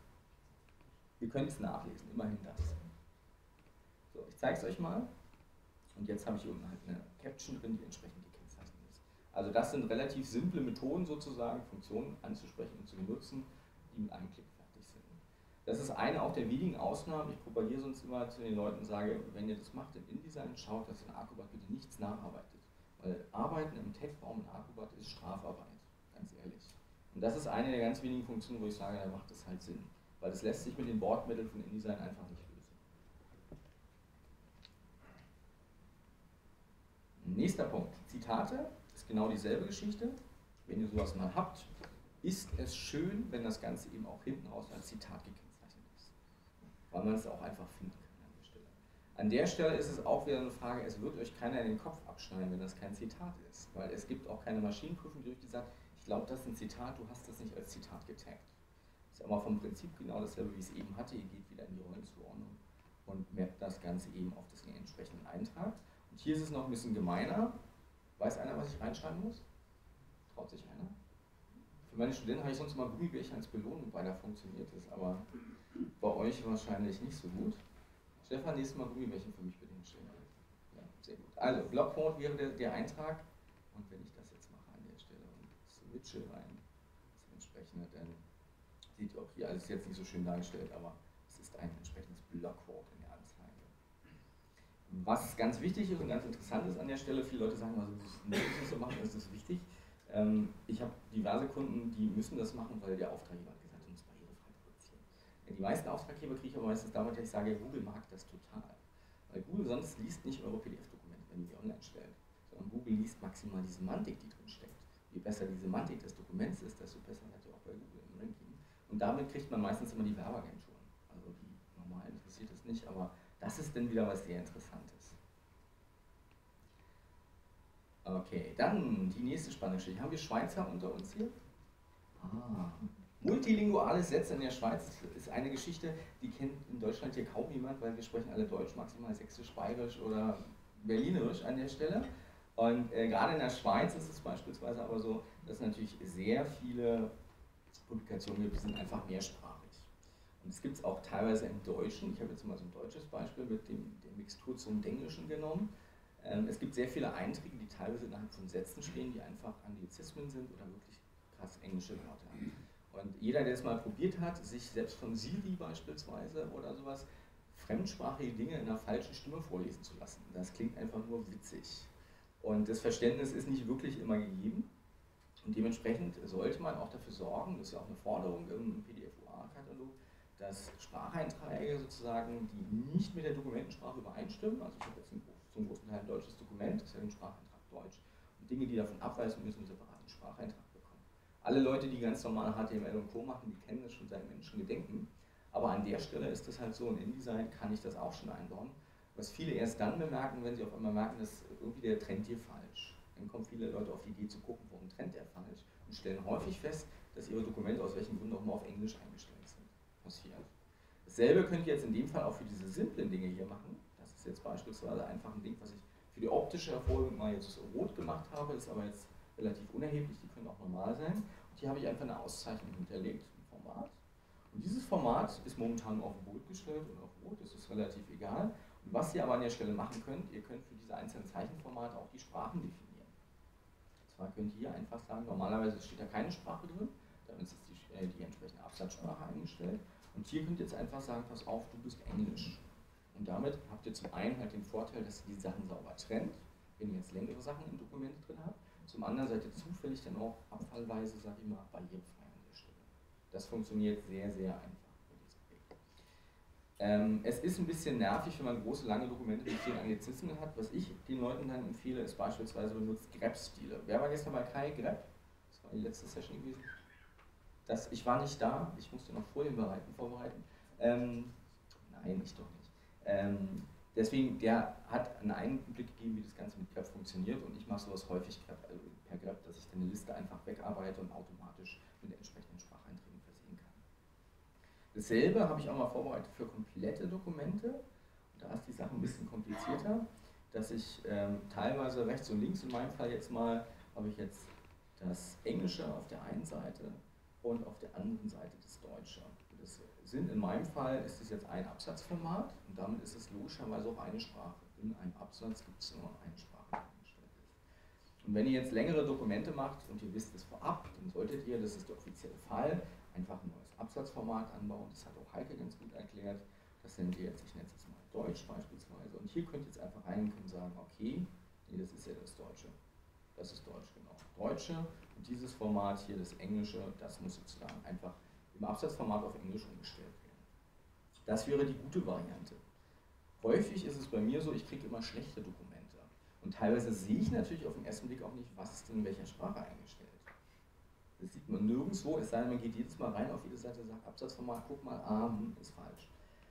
ihr könnt es nachlesen, immerhin das. So, ich zeige es euch mal. Und jetzt habe ich hier unten halt eine Caption drin, die entsprechend gekennzeichnet ist. Also das sind relativ simple Methoden sozusagen, Funktionen anzusprechen und zu benutzen, die mit einem Klick fertig sind. Das ist eine auch der wenigen Ausnahmen. Ich propagiere sonst immer zu den Leuten und sage, wenn ihr das macht im InDesign, schaut, dass in Acrobat bitte nichts nacharbeitet. Weil Arbeiten im Textraum in Acrobat ist Strafarbeit, ganz ehrlich. Und das ist eine der ganz wenigen Funktionen, wo ich sage, da macht es halt Sinn. Weil das lässt sich mit den Bordmitteln von InDesign einfach nicht lösen. Nächster Punkt. Zitate ist genau dieselbe Geschichte. Wenn ihr sowas mal habt, ist es schön, wenn das Ganze eben auch hinten raus als Zitat gekennzeichnet ist. Weil man es auch einfach finden kann an der Stelle. An der Stelle ist es auch wieder eine Frage, es wird euch keiner in den Kopf abschneiden, wenn das kein Zitat ist. Weil es gibt auch keine Maschinenprüfung, die sagt, ich glaube, das ist ein Zitat, du hast das nicht als Zitat getaggt. Das ist aber vom Prinzip genau dasselbe, wie es eben hatte. Ihr geht wieder in die Rollenzuordnung und mappt das Ganze eben auf den entsprechenden Eintrag. Und hier ist es noch ein bisschen gemeiner. Weiß einer, was ich reinschreiben muss? Traut sich einer? Für meine Studenten habe ich sonst mal Gummibärchen als Belohnung, weil da funktioniert es, aber bei euch wahrscheinlich nicht so gut. Stefan, nächstes Mal Gummibärchen für mich bitte hinstellen. Ja, sehr gut. Also, Blockcode wäre der Eintrag. Und wenn ich das jetzt mache an der Stelle und switche rein, das entsprechende, dann seht ihr auch hier alles jetzt nicht so schön dargestellt, aber es ist ein entsprechendes Blockwort in der Anzeige. Was ganz wichtig ist und ganz interessant ist an der Stelle, viele Leute sagen, also das nicht so machen, ist das wichtig. Ich habe diverse Kunden, die müssen das machen, weil der Auftraggeber hat gesagt, du musst barrierefrei produzieren. Die meisten Auftraggeber kriege ich aber meistens damit, dass ich sage, Google mag das total. Weil Google sonst liest nicht eure PDF-Dokumente, wenn ihr die online stellt. Sondern Google liest maximal die Semantik, die drin steckt. Je besser die Semantik des Dokuments ist, desto besser seid ihr auch bei Google im Ranking. Und damit kriegt man meistens immer die Werbeagenturen. Also die normal interessiert es nicht, aber das ist dann wieder was sehr Interessantes. Okay, dann die nächste spannende Geschichte. Haben wir Schweizer unter uns hier? Multilinguales Sätze in der Schweiz ist eine Geschichte, die kennt in Deutschland hier kaum jemand, weil wir sprechen alle Deutsch, maximal Sächsisch, Bayerisch oder Berlinerisch an der Stelle. Und gerade in der Schweiz ist es beispielsweise aber so, dass es natürlich sehr viele Publikationen gibt, die sind einfach mehrsprachig. Und es gibt es auch teilweise im Deutschen. Ich habe jetzt mal so ein deutsches Beispiel mit der Mixtur zum Englischen genommen. Es gibt sehr viele Einträge, die teilweise innerhalb von Sätzen stehen, die einfach Anglizismen sind oder wirklich krass englische Wörter. Und jeder, der es mal probiert hat, sich selbst von Siri beispielsweise oder sowas fremdsprachige Dinge in einer falschen Stimme vorlesen zu lassen, das klingt einfach nur witzig. Und das Verständnis ist nicht wirklich immer gegeben. Und dementsprechend sollte man auch dafür sorgen, das ist ja auch eine Forderung im PDF-UA-Katalog, dass Spracheinträge sozusagen, die nicht mit der Dokumentensprache übereinstimmen, also ich habe jetzt zum großen Teil ein deutsches Dokument, das ist ja ein Spracheintrag Deutsch, und Dinge, die davon abweichen, müssen einen separaten Spracheintrag bekommen. Alle Leute, die ganz normal HTML und Co. machen, die kennen das schon seit Menschengedenken, aber an der Stelle ist das halt so, in InDesign kann ich das auch schon einbauen, was viele erst dann bemerken, wenn sie auf einmal merken, dass irgendwie der Trend hier falsch. Dann kommen viele Leute auf die Idee zu gucken, warum trennt der falsch und stellen häufig fest, dass ihre Dokumente aus welchen Gründen auch mal auf Englisch eingestellt sind. Passiert. Dasselbe könnt ihr jetzt in dem Fall auch für diese simplen Dinge hier machen. Das ist jetzt beispielsweise einfach ein Ding, was ich für die optische Hervorhebung mal jetzt so rot gemacht habe, ist aber jetzt relativ unerheblich, die können auch normal sein. Und hier habe ich einfach eine Auszeichnung hinterlegt, ein Format. Und dieses Format ist momentan auf Rot gestellt und auf Rot, das ist relativ egal. Und was ihr aber an der Stelle machen könnt, ihr könnt für diese einzelnen Zeichenformate auch die Sprachen definieren. Zwar könnt ihr einfach sagen, normalerweise steht da keine Sprache drin, damit ist die entsprechende Absatzsprache eingestellt. Und hier könnt ihr jetzt einfach sagen, pass auf, du bist Englisch. Und damit habt ihr zum einen halt den Vorteil, dass ihr die Sachen sauber trennt, wenn ihr jetzt längere Sachen im Dokument drin habt. Zum anderen seid ihr zufällig dann auch abfallweise, sag ich mal, barrierefrei an der Stelle. Das funktioniert sehr, sehr einfach. Es ist ein bisschen nervig, wenn man große, lange Dokumente mit vielen Anglizismen hat. Was ich den Leuten dann empfehle, ist beispielsweise benutzt grep-Stile. Wer war gestern bei Kai grep? Das war die letzte Session gewesen. Ich war nicht da, ich musste noch Folien vorbereiten. Nein, ich doch nicht. Deswegen, der hat einen Einblick gegeben, wie das Ganze mit grep funktioniert, und ich mache sowas häufig per grep, dass ich dann eine Liste einfach wegarbeite und automatisch mit entsprechenden Spracheinträgen versehen kann. Dasselbe habe ich auch mal vorbereitet für komplette Dokumente. Und da ist die Sache ein bisschen komplizierter, dass ich teilweise rechts und links, in meinem Fall jetzt mal, habe ich jetzt das Englische auf der einen Seite und auf der anderen Seite das Deutsche. Das sind in meinem Fall, ist es jetzt ein Absatzformat, und damit ist es logischerweise auch eine Sprache. In einem Absatz gibt es nur eine Sprache, die eingestellt ist. Und wenn ihr jetzt längere Dokumente macht und ihr wisst es vorab, dann solltet ihr, das ist der offizielle Fall, einfach ein neues Absatzformat anbauen. Das hat auch Heike ganz gut erklärt. Das nennen wir jetzt, ich nenne es jetzt mal Deutsch beispielsweise. Und hier könnt ihr jetzt einfach rein und sagen, okay, nee, das ist ja das Deutsche. Das ist Deutsch, genau. Deutsche, und dieses Format hier, das Englische, das muss sozusagen einfach im Absatzformat auf Englisch umgestellt werden. Das wäre die gute Variante. Häufig ist es bei mir so, ich kriege immer schlechte Dokumente. Und teilweise sehe ich natürlich auf den ersten Blick auch nicht, was ist denn in welcher Sprache eingestellt. Das sieht man nirgendwo, es sei denn, man geht jedes Mal rein auf jede Seite und sagt, Absatzformat, guck mal, ist falsch.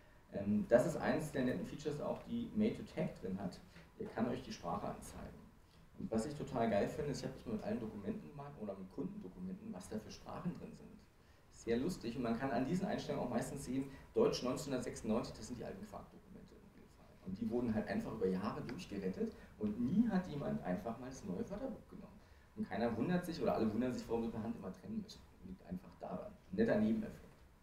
Das ist eines der netten Features auch, die Made-to-Tag drin hat. Der kann euch die Sprache anzeigen. Und was ich total geil finde, ist, ich habe das mal mit allen Dokumenten gemacht oder mit Kundendokumenten, was da für Sprachen drin sind. Sehr lustig, und man kann an diesen Einstellungen auch meistens sehen, Deutsch 1996, das sind die alten Quark-Dokumente im Regelfall. Und die wurden halt einfach über Jahre durchgerettet, und nie hat jemand einfach mal das neue Wörterbuch genommen. Und keiner wundert sich, oder alle wundern sich, warum sie per Hand immer trennen müssen. Liegt einfach daran. Ein netter Nebeneffekt.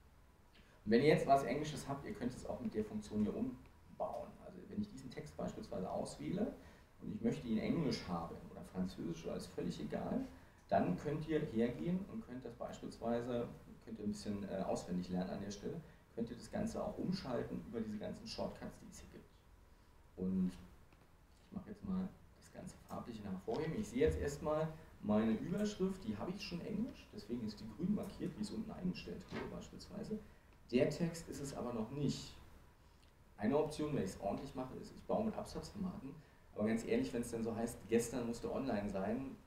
Und wenn ihr jetzt was Englisches habt, ihr könnt es auch mit der Funktion hier umbauen. Also wenn ich diesen Text beispielsweise auswähle und ich möchte ihn Englisch haben oder Französisch, oder ist völlig egal, dann könnt ihr hergehen und könnt das beispielsweise, könnt ihr ein bisschen auswendig lernen an der Stelle, könnt ihr das Ganze auch umschalten über diese ganzen Shortcuts, die es hier gibt. Und ich mache jetzt mal das Ganze farblich hervorheben. Ich sehe jetzt erstmal meine Überschrift, die habe ich schon Englisch, deswegen ist die grün markiert, wie es unten eingestellt wurde beispielsweise. Der Text ist es aber noch nicht. Eine Option, wenn ich es ordentlich mache, ist, ich baue mit Absatzformaten, aber ganz ehrlich, wenn es dann so heißt, gestern musste online sein,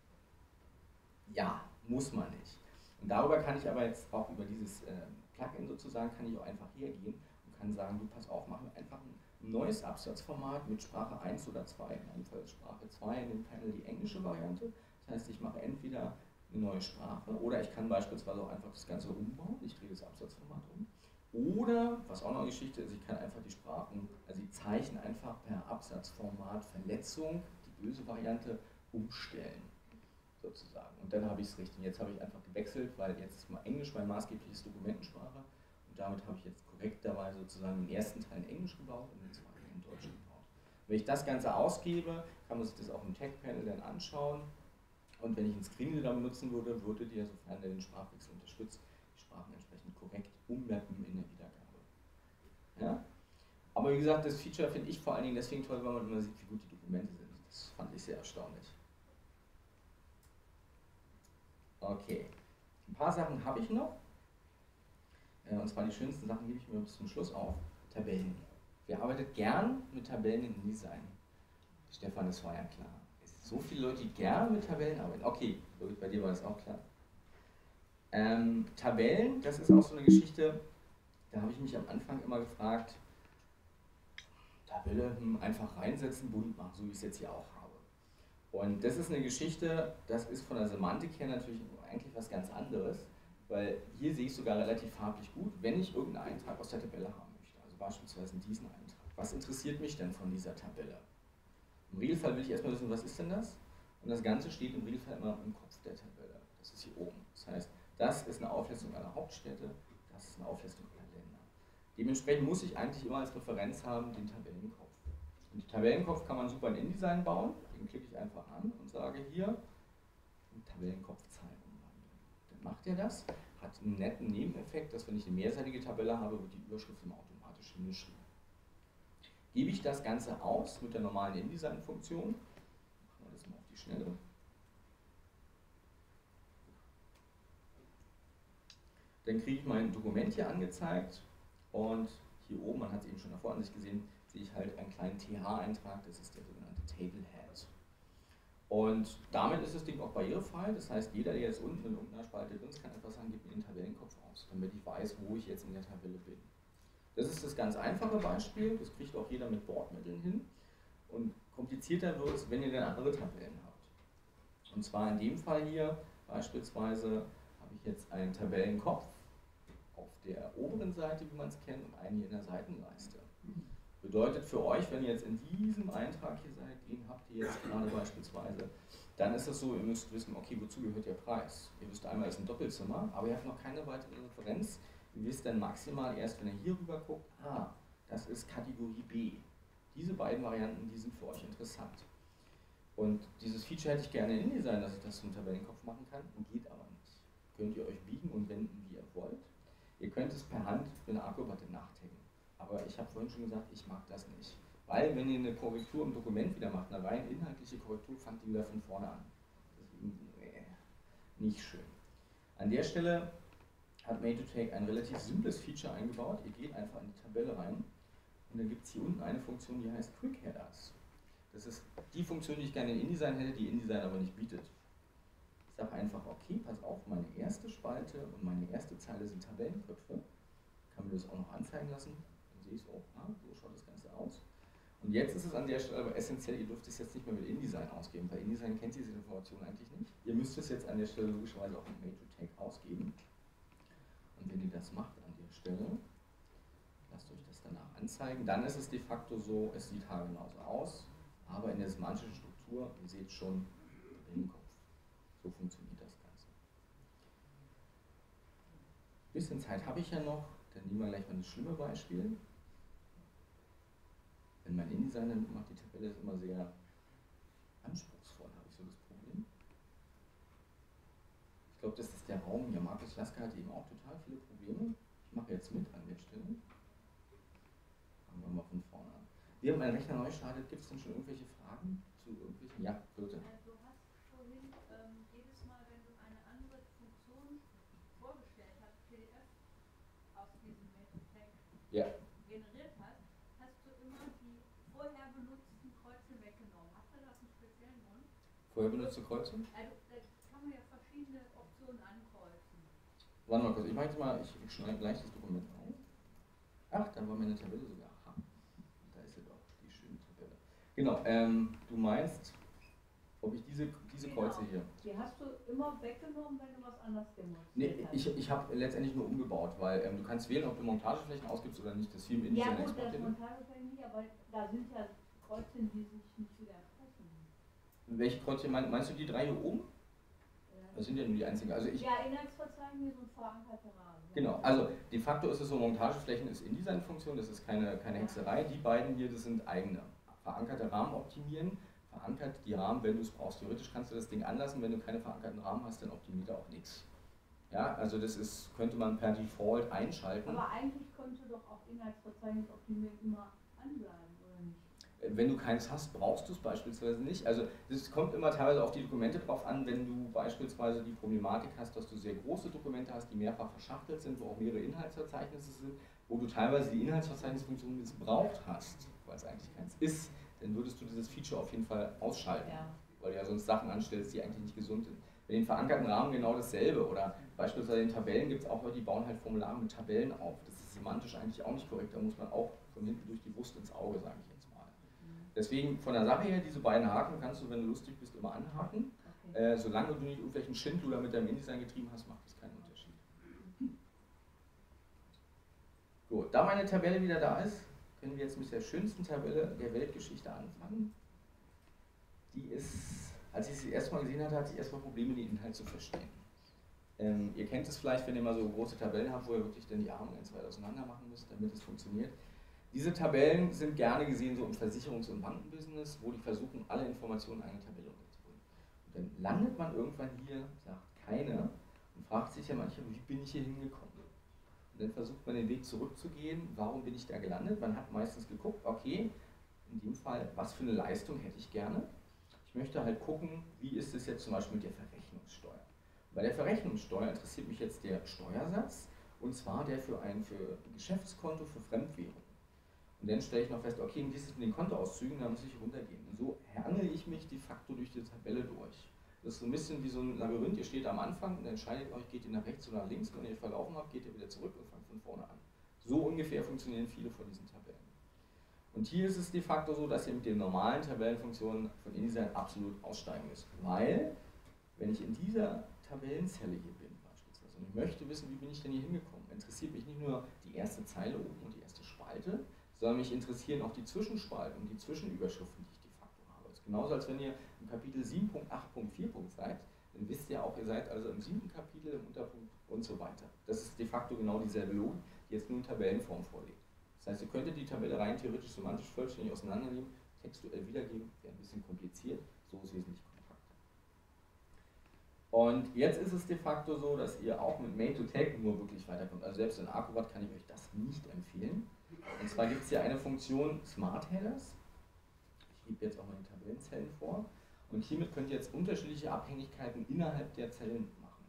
ja, muss man nicht. Und darüber kann ich aber jetzt auch über dieses Plugin sozusagen, kann ich auch einfach hergehen und kann sagen, du pass auf, machen wir einfach ein neues Absatzformat mit Sprache 1 oder 2, in meinem Fall Sprache 2, in dem Panel die englische Variante. Das heißt, ich mache entweder eine neue Sprache oder ich kann beispielsweise auch einfach das Ganze umbauen, ich drehe das Absatzformat um. Oder, was auch noch eine Geschichte ist, ich kann einfach die Sprachen, also die Zeichen einfach per Absatzformat Verletzung, die böse Variante, umstellen, sozusagen. Und dann habe ich es richtig. Jetzt habe ich einfach gewechselt, weil jetzt ist mal Englisch mein maßgebliches Dokumentensprache, und damit habe ich jetzt korrekterweise sozusagen den ersten Teil in Englisch gebaut und den zweiten in Deutsch gebaut. Wenn ich das Ganze ausgebe, kann man sich das auch im Tag-Panel dann anschauen. Und wenn ich einen Screenreader benutzen würde, würdet ihr, sofern der den Sprachwechsel unterstützt, die Sprachen entsprechend korrekt ummappen in der Wiedergabe. Ja? Aber wie gesagt, das Feature finde ich vor allen Dingen deswegen toll, weil man immer sieht, wie gut die Dokumente sind. Das fand ich sehr erstaunlich. Okay, ein paar Sachen habe ich noch. Und zwar die schönsten Sachen gebe ich mir bis zum Schluss auf. Tabellen. Wer arbeitet gern mit Tabellen in InDesign? Stefan, das war ja klar. Es sind so viele Leute, die gerne mit Tabellen arbeiten. Okay, bei dir war das auch klar. Tabellen, das ist auch so eine Geschichte, da habe ich mich am Anfang immer gefragt, Tabelle einfach reinsetzen, bunt machen, so wie ich es jetzt hier auch habe. Und das ist eine Geschichte, das ist von der Semantik her natürlich eigentlich was ganz anderes, weil hier sehe ich sogar relativ farblich gut, wenn ich irgendeinen Eintrag aus der Tabelle haben möchte. Also beispielsweise diesen Eintrag. Was interessiert mich denn von dieser Tabelle? Im Regelfall will ich erstmal wissen, was ist denn das? Und das Ganze steht im Regelfall immer im Kopf der Tabelle. Das ist hier oben. Das heißt, das ist eine Auflistung aller Hauptstädte, das ist eine Auflistung aller Länder. Dementsprechend muss ich eigentlich immer als Referenz haben den Tabellenkopf. Und den Tabellenkopf kann man super in InDesign bauen. Den klicke ich einfach an und sage hier, Tabellenkopfzahlen umwandeln. Dann macht er das, hat einen netten Nebeneffekt, dass wenn ich eine mehrseitige Tabelle habe, wird die Überschrift immer automatisch hingeschrieben. Gebe ich das Ganze aus mit der normalen InDesign-Funktion, machen wir das mal auf die Schnelle. Dann kriege ich mein Dokument hier angezeigt und hier oben, man hat es eben schon davor an sich gesehen, sehe ich halt einen kleinen TH-Eintrag, das ist der sogenannte Table Head. Und damit ist das Ding auch barrierefrei, das heißt, jeder, der jetzt unten in irgendeiner Spalte drin ist, kann einfach sagen, gib mir den Tabellenkopf aus, damit ich weiß, wo ich jetzt in der Tabelle bin. Das ist das ganz einfache Beispiel, das kriegt auch jeder mit Bordmitteln hin. Und komplizierter wird es, wenn ihr dann andere Tabellen habt. Und zwar in dem Fall hier beispielsweise habe ich jetzt einen Tabellenkopf auf der oberen Seite, wie man es kennt, und einen hier in der Seitenleiste. Bedeutet für euch, wenn ihr jetzt in diesem Eintrag hier seid, den habt ihr jetzt gerade beispielsweise, dann ist es so, ihr müsst wissen, okay, wozu gehört der Preis? Ihr wisst einmal, es ist ein Doppelzimmer, aber ihr habt noch keine weitere Referenz. Ihr wisst dann maximal erst, wenn ihr hier rüber guckt, das ist Kategorie B. Diese beiden Varianten, die sind für euch interessant. Und dieses Feature hätte ich gerne in InDesign, dass ich das zum Tabellenkopf machen kann, geht aber nicht. Könnt ihr euch biegen und wenden, wie ihr wollt. Ihr könnt es per Hand mit einer Acrobat nachtaggen. Aber ich habe vorhin schon gesagt, ich mag das nicht. Weil wenn ihr eine Korrektur im Dokument wieder macht, eine rein inhaltliche Korrektur, fangt ihr wieder von vorne an. Deswegen, nicht schön. An der Stelle hat Made2Take ein relativ simples Feature eingebaut. Ihr geht einfach in die Tabelle rein und dann gibt es hier unten eine Funktion, die heißt Quick Headers. Das ist die Funktion, die ich gerne in InDesign hätte, die InDesign aber nicht bietet. Ich sage einfach, okay, pass auf, meine erste Spalte und meine erste Zeile sind Tabellenköpfe. Kann mir das auch noch anzeigen lassen. Dann sehe ich es auch, so schaut das Ganze aus. Und jetzt ist es an der Stelle aber essentiell, ihr dürft es jetzt nicht mehr mit InDesign ausgeben, weil InDesign kennt diese Information eigentlich nicht. Ihr müsst es jetzt an der Stelle logischerweise auch mit Made2Take ausgeben. Und wenn ihr das macht an der Stelle, lasst euch das danach anzeigen, dann ist es de facto so, es sieht haargenauso aus, aber in der semantischen Struktur, ihr seht schon den Kopf. So funktioniert das Ganze. Ein bisschen Zeit habe ich ja noch, dann nehmen wir gleich mal das schlimme Beispiel. Wenn mein InDesign dann macht, die Tabelle ist immer sehr anspruchsvoll, habe ich so das Problem. Ich glaube, das ist der Raum. Ja, Markus Lasker hatte eben auch total viele Probleme. Ich mache jetzt mit an der Stelle. Fangen wir mal von vorne an. Wir haben einen Rechner neu gestartet. Gibt es denn schon irgendwelche Fragen zu irgendwelchen? Ja, bitte. Du hast vorhin jedes Mal, wenn du eine andere Funktion vorgestellt hast, PDF aus diesem Made2Take generiert hast, hast du immer die vorher benutzten Kreuze weggenommen. Hat das einen speziellen Grund? Vorher benutzte Kreuze? Also, da kann man ja verschiedene Optionen ankreuzen. Warte mal kurz, ich mache jetzt mal, ich schneide gleich das Dokument auf. Ach, da war meine Tabelle sogar. Aha. Da ist sie doch, die schöne Tabelle. Genau, du meinst, ob ich diese Kreuze hier. Die hast du immer weggenommen, wenn du was anderes demonstriert Nee, ich habe letztendlich nur umgebaut, weil du kannst wählen, ob du Montageflächen ausgibst oder nicht. Das Film in ja gut, das Montageflächen nicht, aber da sind ja Kreuze, die sich nicht widersprechen. Welche Kreuze meinst du die drei hier oben? Das sind ja nur die einzigen. Also ja, Inhaltsverzeichnis und verankerte Rahmen. Genau, also de facto ist es so, Montageflächen ist InDesign-Funktion, das ist keine Hexerei. Die beiden hier, das sind eigene. Verankerte Rahmen optimieren, verankert die Rahmen, wenn du es brauchst. Theoretisch kannst du das Ding anlassen, wenn du keine verankerten Rahmen hast, dann optimiert er auch nichts. Ja, also das ist, könnte man per Default einschalten. Aber eigentlich könnte doch auch Inhaltsverzeichnis optimiert immer anbleiben, oder nicht? Wenn du keins hast, brauchst du es beispielsweise nicht. Also es kommt immer teilweise auf die Dokumente drauf an, wenn du beispielsweise die Problematik hast, dass du sehr große Dokumente hast, die mehrfach verschachtelt sind, wo auch mehrere Inhaltsverzeichnisse sind, wo du teilweise die Inhaltsverzeichnisfunktion missbraucht hast, weil es eigentlich keins ist, dann würdest du dieses Feature auf jeden Fall ausschalten, weil du ja sonst Sachen anstellst, die eigentlich nicht gesund sind. Bei den verankerten Rahmen genau dasselbe oder beispielsweise in Tabellen gibt es auch Leute, die bauen halt Formulare mit Tabellen auf. Das ist semantisch eigentlich auch nicht korrekt, da muss man auch von hinten durch die Brust ins Auge, sage ich jetzt mal. Deswegen von der Sache her, diese beiden Haken kannst du, wenn du lustig bist, immer anhaken. Okay. Solange du nicht irgendwelchen Schindluder mit deinem InDesign getrieben hast, macht das keinen Unterschied. Gut, da meine Tabelle wieder da ist, können wir jetzt mit der schönsten Tabelle der Weltgeschichte anfangen. Die ist, als ich sie erstmal gesehen hatte ich erstmal Probleme, den Inhalt zu verstehen. Ihr kennt es vielleicht, wenn ihr mal so große Tabellen habt, wo ihr wirklich dann die Arme ganz weit auseinander machen müsst, damit es funktioniert. Diese Tabellen sind gerne gesehen so im Versicherungs- und Bankenbusiness, wo die versuchen, alle Informationen in eine Tabelle unterzubringen. Und dann landet man irgendwann hier, sagt keiner, und fragt sich ja manchmal, wie bin ich hier hingekommen? Und dann versucht man den Weg zurückzugehen, warum bin ich da gelandet? Man hat meistens geguckt, okay, in dem Fall, was für eine Leistung hätte ich gerne? Ich möchte halt gucken, wie ist es jetzt zum Beispiel mit der Verrechnungssteuer? Bei der Verrechnungssteuer interessiert mich jetzt der Steuersatz, und zwar der für ein Geschäftskonto für Fremdwährung. Und dann stelle ich noch fest, okay, wie ist es mit den Kontoauszügen, da muss ich runtergehen. Und so hangele ich mich de facto durch die Tabelle durch. Das ist so ein bisschen wie so ein Labyrinth, ihr steht am Anfang und entscheidet euch, geht ihr nach rechts oder nach links, und wenn ihr verlaufen habt, geht ihr wieder zurück und fangt von vorne an. So ungefähr funktionieren viele von diesen Tabellen. Und hier ist es de facto so, dass ihr mit den normalen Tabellenfunktionen von InDesign absolut aussteigen müsst. Weil, wenn ich in dieser Tabellenzelle hier bin beispielsweise und ich möchte wissen, wie bin ich denn hier hingekommen, interessiert mich nicht nur die erste Zeile oben und die erste Spalte, sondern mich interessieren auch die Zwischenspalten und die Zwischenüberschriften, die ich de facto habe. Das ist genauso, als wenn ihr im Kapitel 7.8.4 seid, dann wisst ihr auch, ihr seid also im 7. Kapitel, im Unterpunkt und so weiter. Das ist de facto genau dieselbe Logik, die jetzt nur in Tabellenform vorliegt. Das heißt, ihr könntet die Tabelle rein theoretisch semantisch vollständig auseinandernehmen, textuell wiedergeben, wäre ein bisschen kompliziert, so ist es wesentlich kompakter. Und jetzt ist es de facto so, dass ihr auch mit Main-to-Tag nur wirklich weiterkommt. Also selbst in Acrobat kann ich euch das nicht empfehlen. Und zwar gibt es hier eine Funktion Smart Headers. Ich gebe jetzt auch mal die Tabellenzellen vor. Und hiermit könnt ihr jetzt unterschiedliche Abhängigkeiten innerhalb der Zellen machen.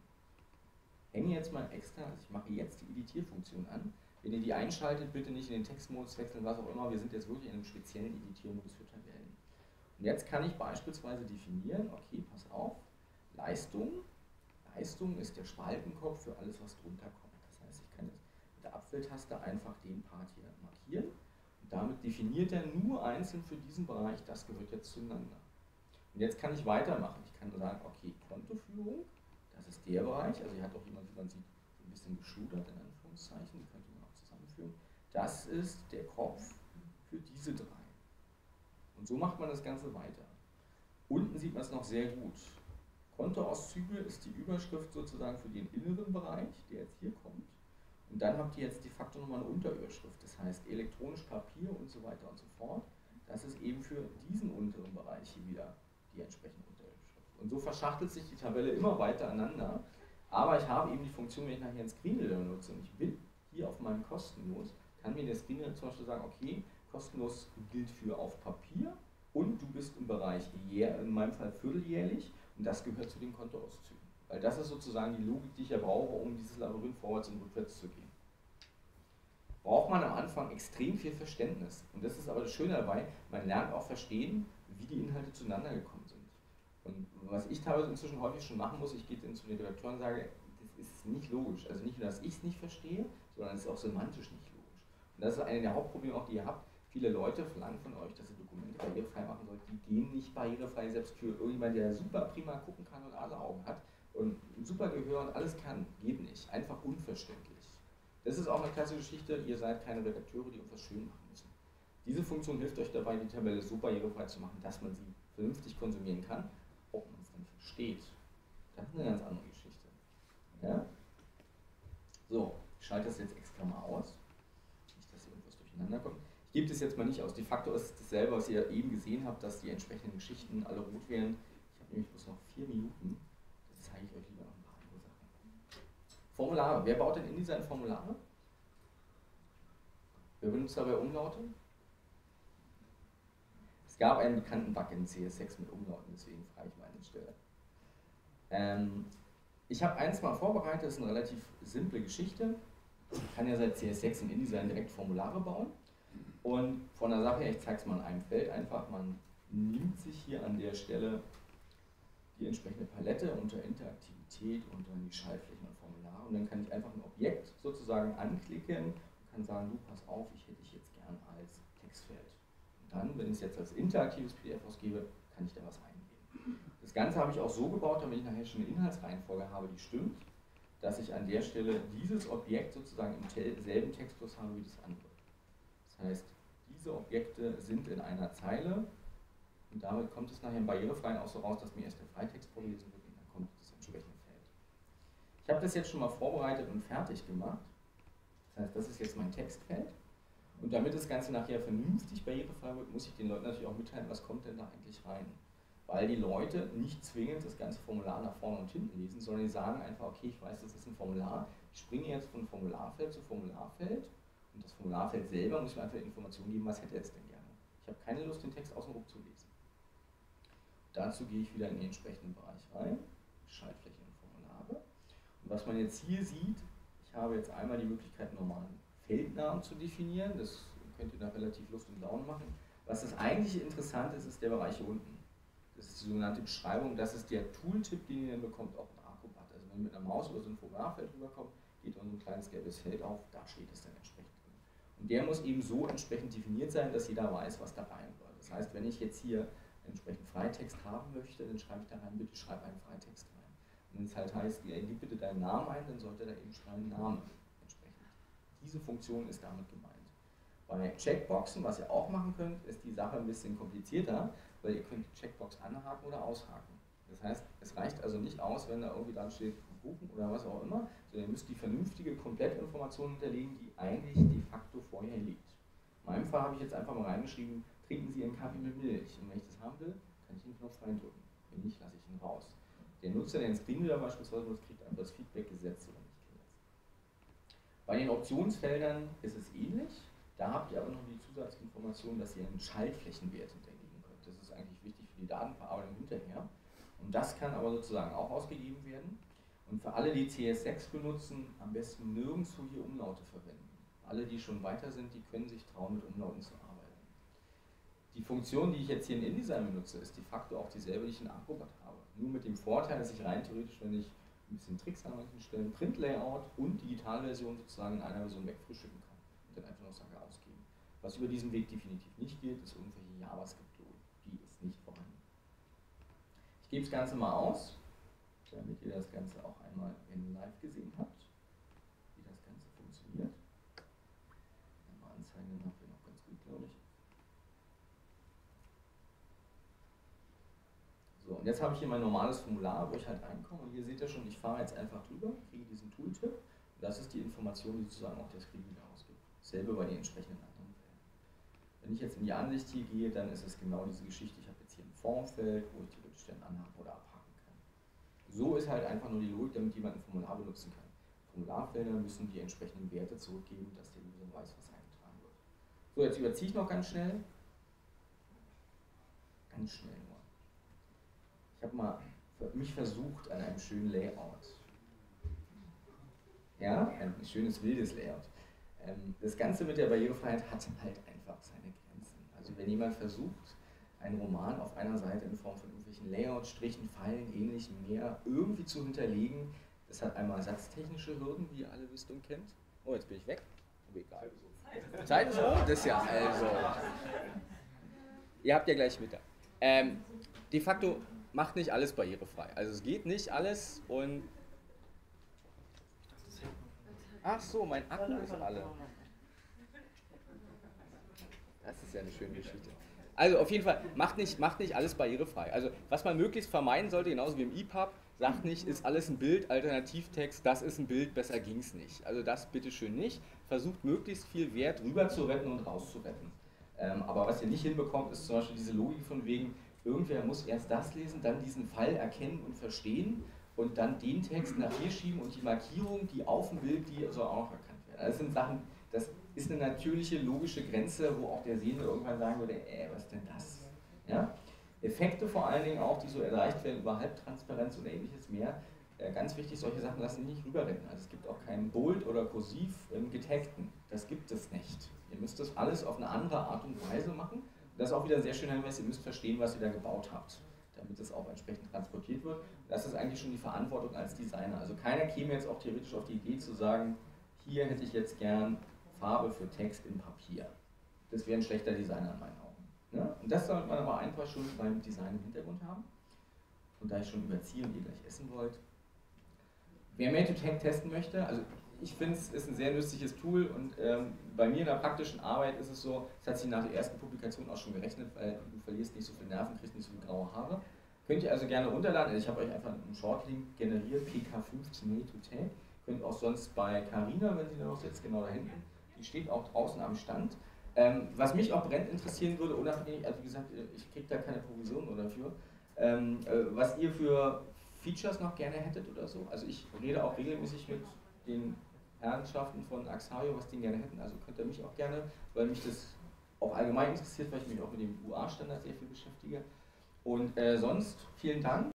Hänge jetzt mal extra, also ich mache jetzt die Editierfunktion an. Wenn ihr die einschaltet, bitte nicht in den Textmodus wechseln, was auch immer. Wir sind jetzt wirklich in einem speziellen Editiermodus für Tabellen. Und jetzt kann ich beispielsweise definieren, okay, pass auf, Leistung. Leistung ist der Spaltenkopf für alles, was drunter kommt. Das heißt, ich kann jetzt mit der Apfeltaste einfach den Part hier markieren. Und damit definiert er nur einzeln für diesen Bereich, das gehört jetzt zueinander. Und jetzt kann ich weitermachen. Ich kann sagen, okay, Kontoführung, das ist der Bereich. Also hier hat auch jemand, wie man sieht, ein bisschen geschudert, in Anführungszeichen. Die könnte man auch zusammenführen. Das ist der Kopf für diese drei. Und so macht man das Ganze weiter. Unten sieht man es noch sehr gut. Kontoauszüge ist die Überschrift sozusagen für den inneren Bereich, der jetzt hier kommt. Und dann habt ihr jetzt de facto nochmal eine Unterüberschrift, das heißt elektronisch Papier und so weiter und so fort. Das ist eben für diesen unteren Bereich hier wieder die entsprechende Unterüberschrift. Und so verschachtelt sich die Tabelle immer weiter aneinander. Aber ich habe eben die Funktion, wenn ich nachher einen Screenreader benutze und ich bin hier auf meinem kostenlos, kann mir der Screenreader zum Beispiel sagen, okay, kostenlos gilt für auf Papier und du bist im Bereich in meinem Fall vierteljährlich. Und das gehört zu den Kontoauszügen. Weil das ist sozusagen die Logik, die ich ja brauche, um dieses Labyrinth vorwärts und rückwärts zu gehen. Braucht man am Anfang extrem viel Verständnis. Und das ist aber das Schöne dabei, man lernt auch verstehen, wie die Inhalte zueinander gekommen sind. Und was ich teilweise inzwischen häufig schon machen muss, ich gehe dann zu den Redakteuren und sage, das ist nicht logisch. Also nicht nur, dass ich es nicht verstehe, sondern es ist auch semantisch nicht logisch. Und das ist eine der Hauptprobleme auch, die ihr habt. Viele Leute verlangen von euch, dass ihr Dokumente barrierefrei machen sollt. Die gehen nicht barrierefrei, selbst für irgendjemanden, der super prima gucken kann und alle Augen hat und super Gehör und alles kann, geht nicht. Einfach unverständlich. Das ist auch eine klassische Geschichte, ihr seid keine Redakteure, die irgendwas schön machen müssen. Diese Funktion hilft euch dabei, die Tabelle so barrierefrei zu machen, dass man sie vernünftig konsumieren kann, ob man es dann versteht. Das ist eine ganz andere Geschichte. Ja? So, ich schalte das jetzt extra mal aus, nicht, dass hier irgendwas durcheinander kommt. Ich gebe das jetzt mal nicht aus. De facto ist es dasselbe, was ihr eben gesehen habt, dass die entsprechenden Geschichten alle rot wären. Ich habe nämlich bloß noch 4 Minuten. Das zeige ich euch lieber noch ein paar andere Sachen. Formulare. Wer baut denn InDesign Formulare? Wer benutzt dabei Umlaute? gab einen bekannten Bug in CS6 mit Umlauten, deswegen frage ich mal an der Stelle. Ich habe eins mal vorbereitet, das ist eine relativ simple Geschichte. Ich kann ja seit CS6 im InDesign direkt Formulare bauen. Und von der Sache her, ich zeige es mal in einem Feld einfach, man nimmt sich hier an der Stelle die entsprechende Palette unter Interaktivität und dann die Schaltflächen und Formulare. Und dann kann ich einfach ein Objekt sozusagen anklicken und kann sagen, du pass auf, ich hätte dich jetzt gern als Textfeld. Und dann, wenn ich es jetzt als interaktives PDF ausgebe, kann ich da was eingeben. Das Ganze habe ich auch so gebaut, damit ich nachher schon eine Inhaltsreihenfolge habe, die stimmt, dass ich an der Stelle dieses Objekt sozusagen im selben Textfluss habe wie das andere. Das heißt, diese Objekte sind in einer Zeile und damit kommt es nachher im Barrierefreien auch so raus, dass mir erst der Freitext vorgelesen wird und dann kommt das entsprechende Feld. Ich habe das jetzt schon mal vorbereitet und fertig gemacht. Das heißt, das ist jetzt mein Textfeld. Und damit das Ganze nachher vernünftig barrierefrei wird, muss ich den Leuten natürlich auch mitteilen, was kommt denn da eigentlich rein. Weil die Leute nicht zwingend das ganze Formular nach vorne und hinten lesen, sondern die sagen einfach, okay, ich weiß, das ist ein Formular, ich springe jetzt von Formularfeld zu Formularfeld und das Formularfeld selber muss mir einfach Informationen geben, was hätte er jetzt denn gerne. Ich habe keine Lust, den Text außenrum zu lesen. Dazu gehe ich wieder in den entsprechenden Bereich rein, Schaltflächen und Formulare. Und was man jetzt hier sieht, ich habe jetzt einmal die Möglichkeit, einen normalen Feldnamen zu definieren, das könnt ihr nach relativ Luft und Laune machen. Was das eigentlich interessant ist, ist der Bereich hier unten. Das ist die sogenannte Beschreibung, das ist der Tooltip, den ihr dann bekommt, auch in Acrobat. Also wenn ihr mit einer Maus über so ein Formularfeld rüberkommt, geht dann so ein kleines gelbes Feld auf, da steht es dann entsprechend drin. Und der muss eben so entsprechend definiert sein, dass jeder weiß, was da rein soll. Das heißt, wenn ich jetzt hier entsprechend Freitext haben möchte, dann schreibe ich da rein, bitte schreib einen Freitext rein. Und wenn es halt heißt, gib bitte deinen Namen ein, dann sollte da eben schreiben Name entsprechend. Diese Funktion ist damit gemeint. Bei Checkboxen, was ihr auch machen könnt, ist die Sache ein bisschen komplizierter, weil ihr könnt die Checkbox anhaken oder aushaken. Das heißt, es reicht also nicht aus, wenn da irgendwie dran steht, buchen oder was auch immer, sondern ihr müsst die vernünftige Komplettinformation hinterlegen, die eigentlich de facto vorher liegt. In meinem Fall habe ich jetzt einfach mal reingeschrieben, trinken Sie einen Kaffee mit Milch. Und wenn ich das haben will, kann ich den Knopf reindrücken. Wenn nicht, lasse ich ihn raus. Der Nutzer, der den Screenreader beispielsweise nutzt, kriegt einfach das Feedback gesetzt oder nicht gesetzt. Bei den Optionsfeldern ist es ähnlich. Da habt ihr aber noch die Zusatzinformation, dass ihr einen Schaltflächenwert hinterlegen könnt. Das ist eigentlich wichtig für die Datenverarbeitung hinterher. Und das kann aber sozusagen auch ausgegeben werden. Und für alle, die CS6 benutzen, am besten nirgendwo hier Umlaute verwenden. Alle, die schon weiter sind, die können sich trauen, mit Umlauten zu arbeiten. Die Funktion, die ich jetzt hier in InDesign benutze, ist de facto auch dieselbe, die ich in Acrobat habe. Nur mit dem Vorteil, dass ich rein theoretisch, wenn ich ein bisschen Tricks an manchen Stellen, Print-Layout und Digitalversion sozusagen in einer Version wegfrühstücken kann und dann einfach noch sage ausgeben. Was über diesen Weg definitiv nicht geht, ist irgendwelche JavaScript-Logik. Die ist nicht vorhanden. Ich gebe das Ganze mal aus, damit ihr das Ganze auch einmal in Live gesehen habt, wie das Ganze funktioniert. Einmal anzeigen, dann habt ihr noch ganz gut, glaube ich. So, und jetzt habe ich hier mein normales Formular, wo ich halt reinkomme und hier seht ihr schon, ich fahre jetzt einfach drüber, kriege diesen Tooltip und das ist die Information, die sozusagen auch der Screenreader ausgibt. Dasselbe bei den entsprechenden anderen Fällen. Wenn ich jetzt in die Ansicht hier gehe, dann ist es genau diese Geschichte, ich habe jetzt hier ein Formfeld, wo ich theoretisch dann anhaken oder abhaken kann. So ist halt einfach nur die Logik, damit jemand ein Formular benutzen kann. Formularfelder müssen die entsprechenden Werte zurückgeben, dass der User weiß, was eingetragen wird. So, jetzt überziehe ich noch ganz schnell. Ganz schnell nur. Ich habe mal mich versucht an einem schönen Layout. Ja, ein schönes, wildes Layout. Das Ganze mit der Barrierefreiheit hat halt einfach seine Grenzen. Also wenn jemand versucht, einen Roman auf einer Seite in Form von irgendwelchen Layouts, Strichen, Pfeilen, ähnlichem mehr irgendwie zu hinterlegen, das hat einmal satztechnische Hürden, wie ihr alle wisst und kennt. Oh, jetzt bin ich weg. Aber egal. Zeit ist um, das ja also. Ihr habt ja gleich Mittag. De facto macht nicht alles barrierefrei. Also es geht nicht alles und... Ach so, mein Akku ist alle. Das ist ja eine schöne Geschichte. Also auf jeden Fall, macht nicht alles barrierefrei. Also was man möglichst vermeiden sollte, genauso wie im EPUB, sagt nicht, ist alles ein Bild, Alternativtext, das ist ein Bild, besser ging's nicht. Also das bitteschön nicht. Versucht möglichst viel Wert rüber zu retten und rauszuretten. Aber was ihr nicht hinbekommt, ist zum Beispiel diese Logik von wegen, irgendwer muss erst das lesen, dann diesen Fall erkennen und verstehen und dann den Text nach hier schieben und die Markierung, die auf dem Bild, die soll auch noch erkannt werden. Das sind Sachen, das ist eine natürliche, logische Grenze, wo auch der Sehende irgendwann sagen würde, was ist denn das? Ja? Effekte vor allen Dingen auch, die so erreicht werden über Halbtransparenz oder ähnliches mehr. Ganz wichtig, solche Sachen lassen sich nicht rüberrennen. Also es gibt auch kein Bold oder Kursiv im Getagten. Das gibt es nicht. Ihr müsst das alles auf eine andere Art und Weise machen. Das ist auch wieder ein sehr schöner Hinweis, ihr müsst verstehen, was ihr da gebaut habt, damit es auch entsprechend transportiert wird. Das ist eigentlich schon die Verantwortung als Designer. Also keiner käme jetzt auch theoretisch auf die Idee zu sagen, hier hätte ich jetzt gern Farbe für Text in Papier. Das wäre ein schlechter Designer in meinen Augen. Ja? Und das sollte man aber einfach schon beim Design im Hintergrund haben. Und da ich schon überziehe und ihr gleich essen wollt, wer Made-to-Tag testen möchte, also ich finde es ist ein sehr nützliches Tool und bei mir in der praktischen Arbeit ist es so, es hat sich nach der ersten Publikation auch schon gerechnet, weil du verlierst nicht so viel Nerven, kriegst nicht so viel graue Haare. Könnt ihr also gerne runterladen, ich habe euch einfach einen Shortlink generiert, PK15 Made-to-Tag. Könnt auch sonst bei Carina, wenn sie da noch sitzt, genau da hinten, die steht auch draußen am Stand. Was mich auch brennend interessieren würde, unabhängig, also wie gesagt, ich kriege da keine Provision oder dafür, was ihr für Features noch gerne hättet oder so. Also ich rede auch regelmäßig mit den Herrschaften von Axario, was die gerne hätten. Also könnt ihr mich auch gerne, weil mich das auch allgemein interessiert, weil ich mich auch mit dem UA-Standard sehr viel beschäftige. Und sonst vielen Dank.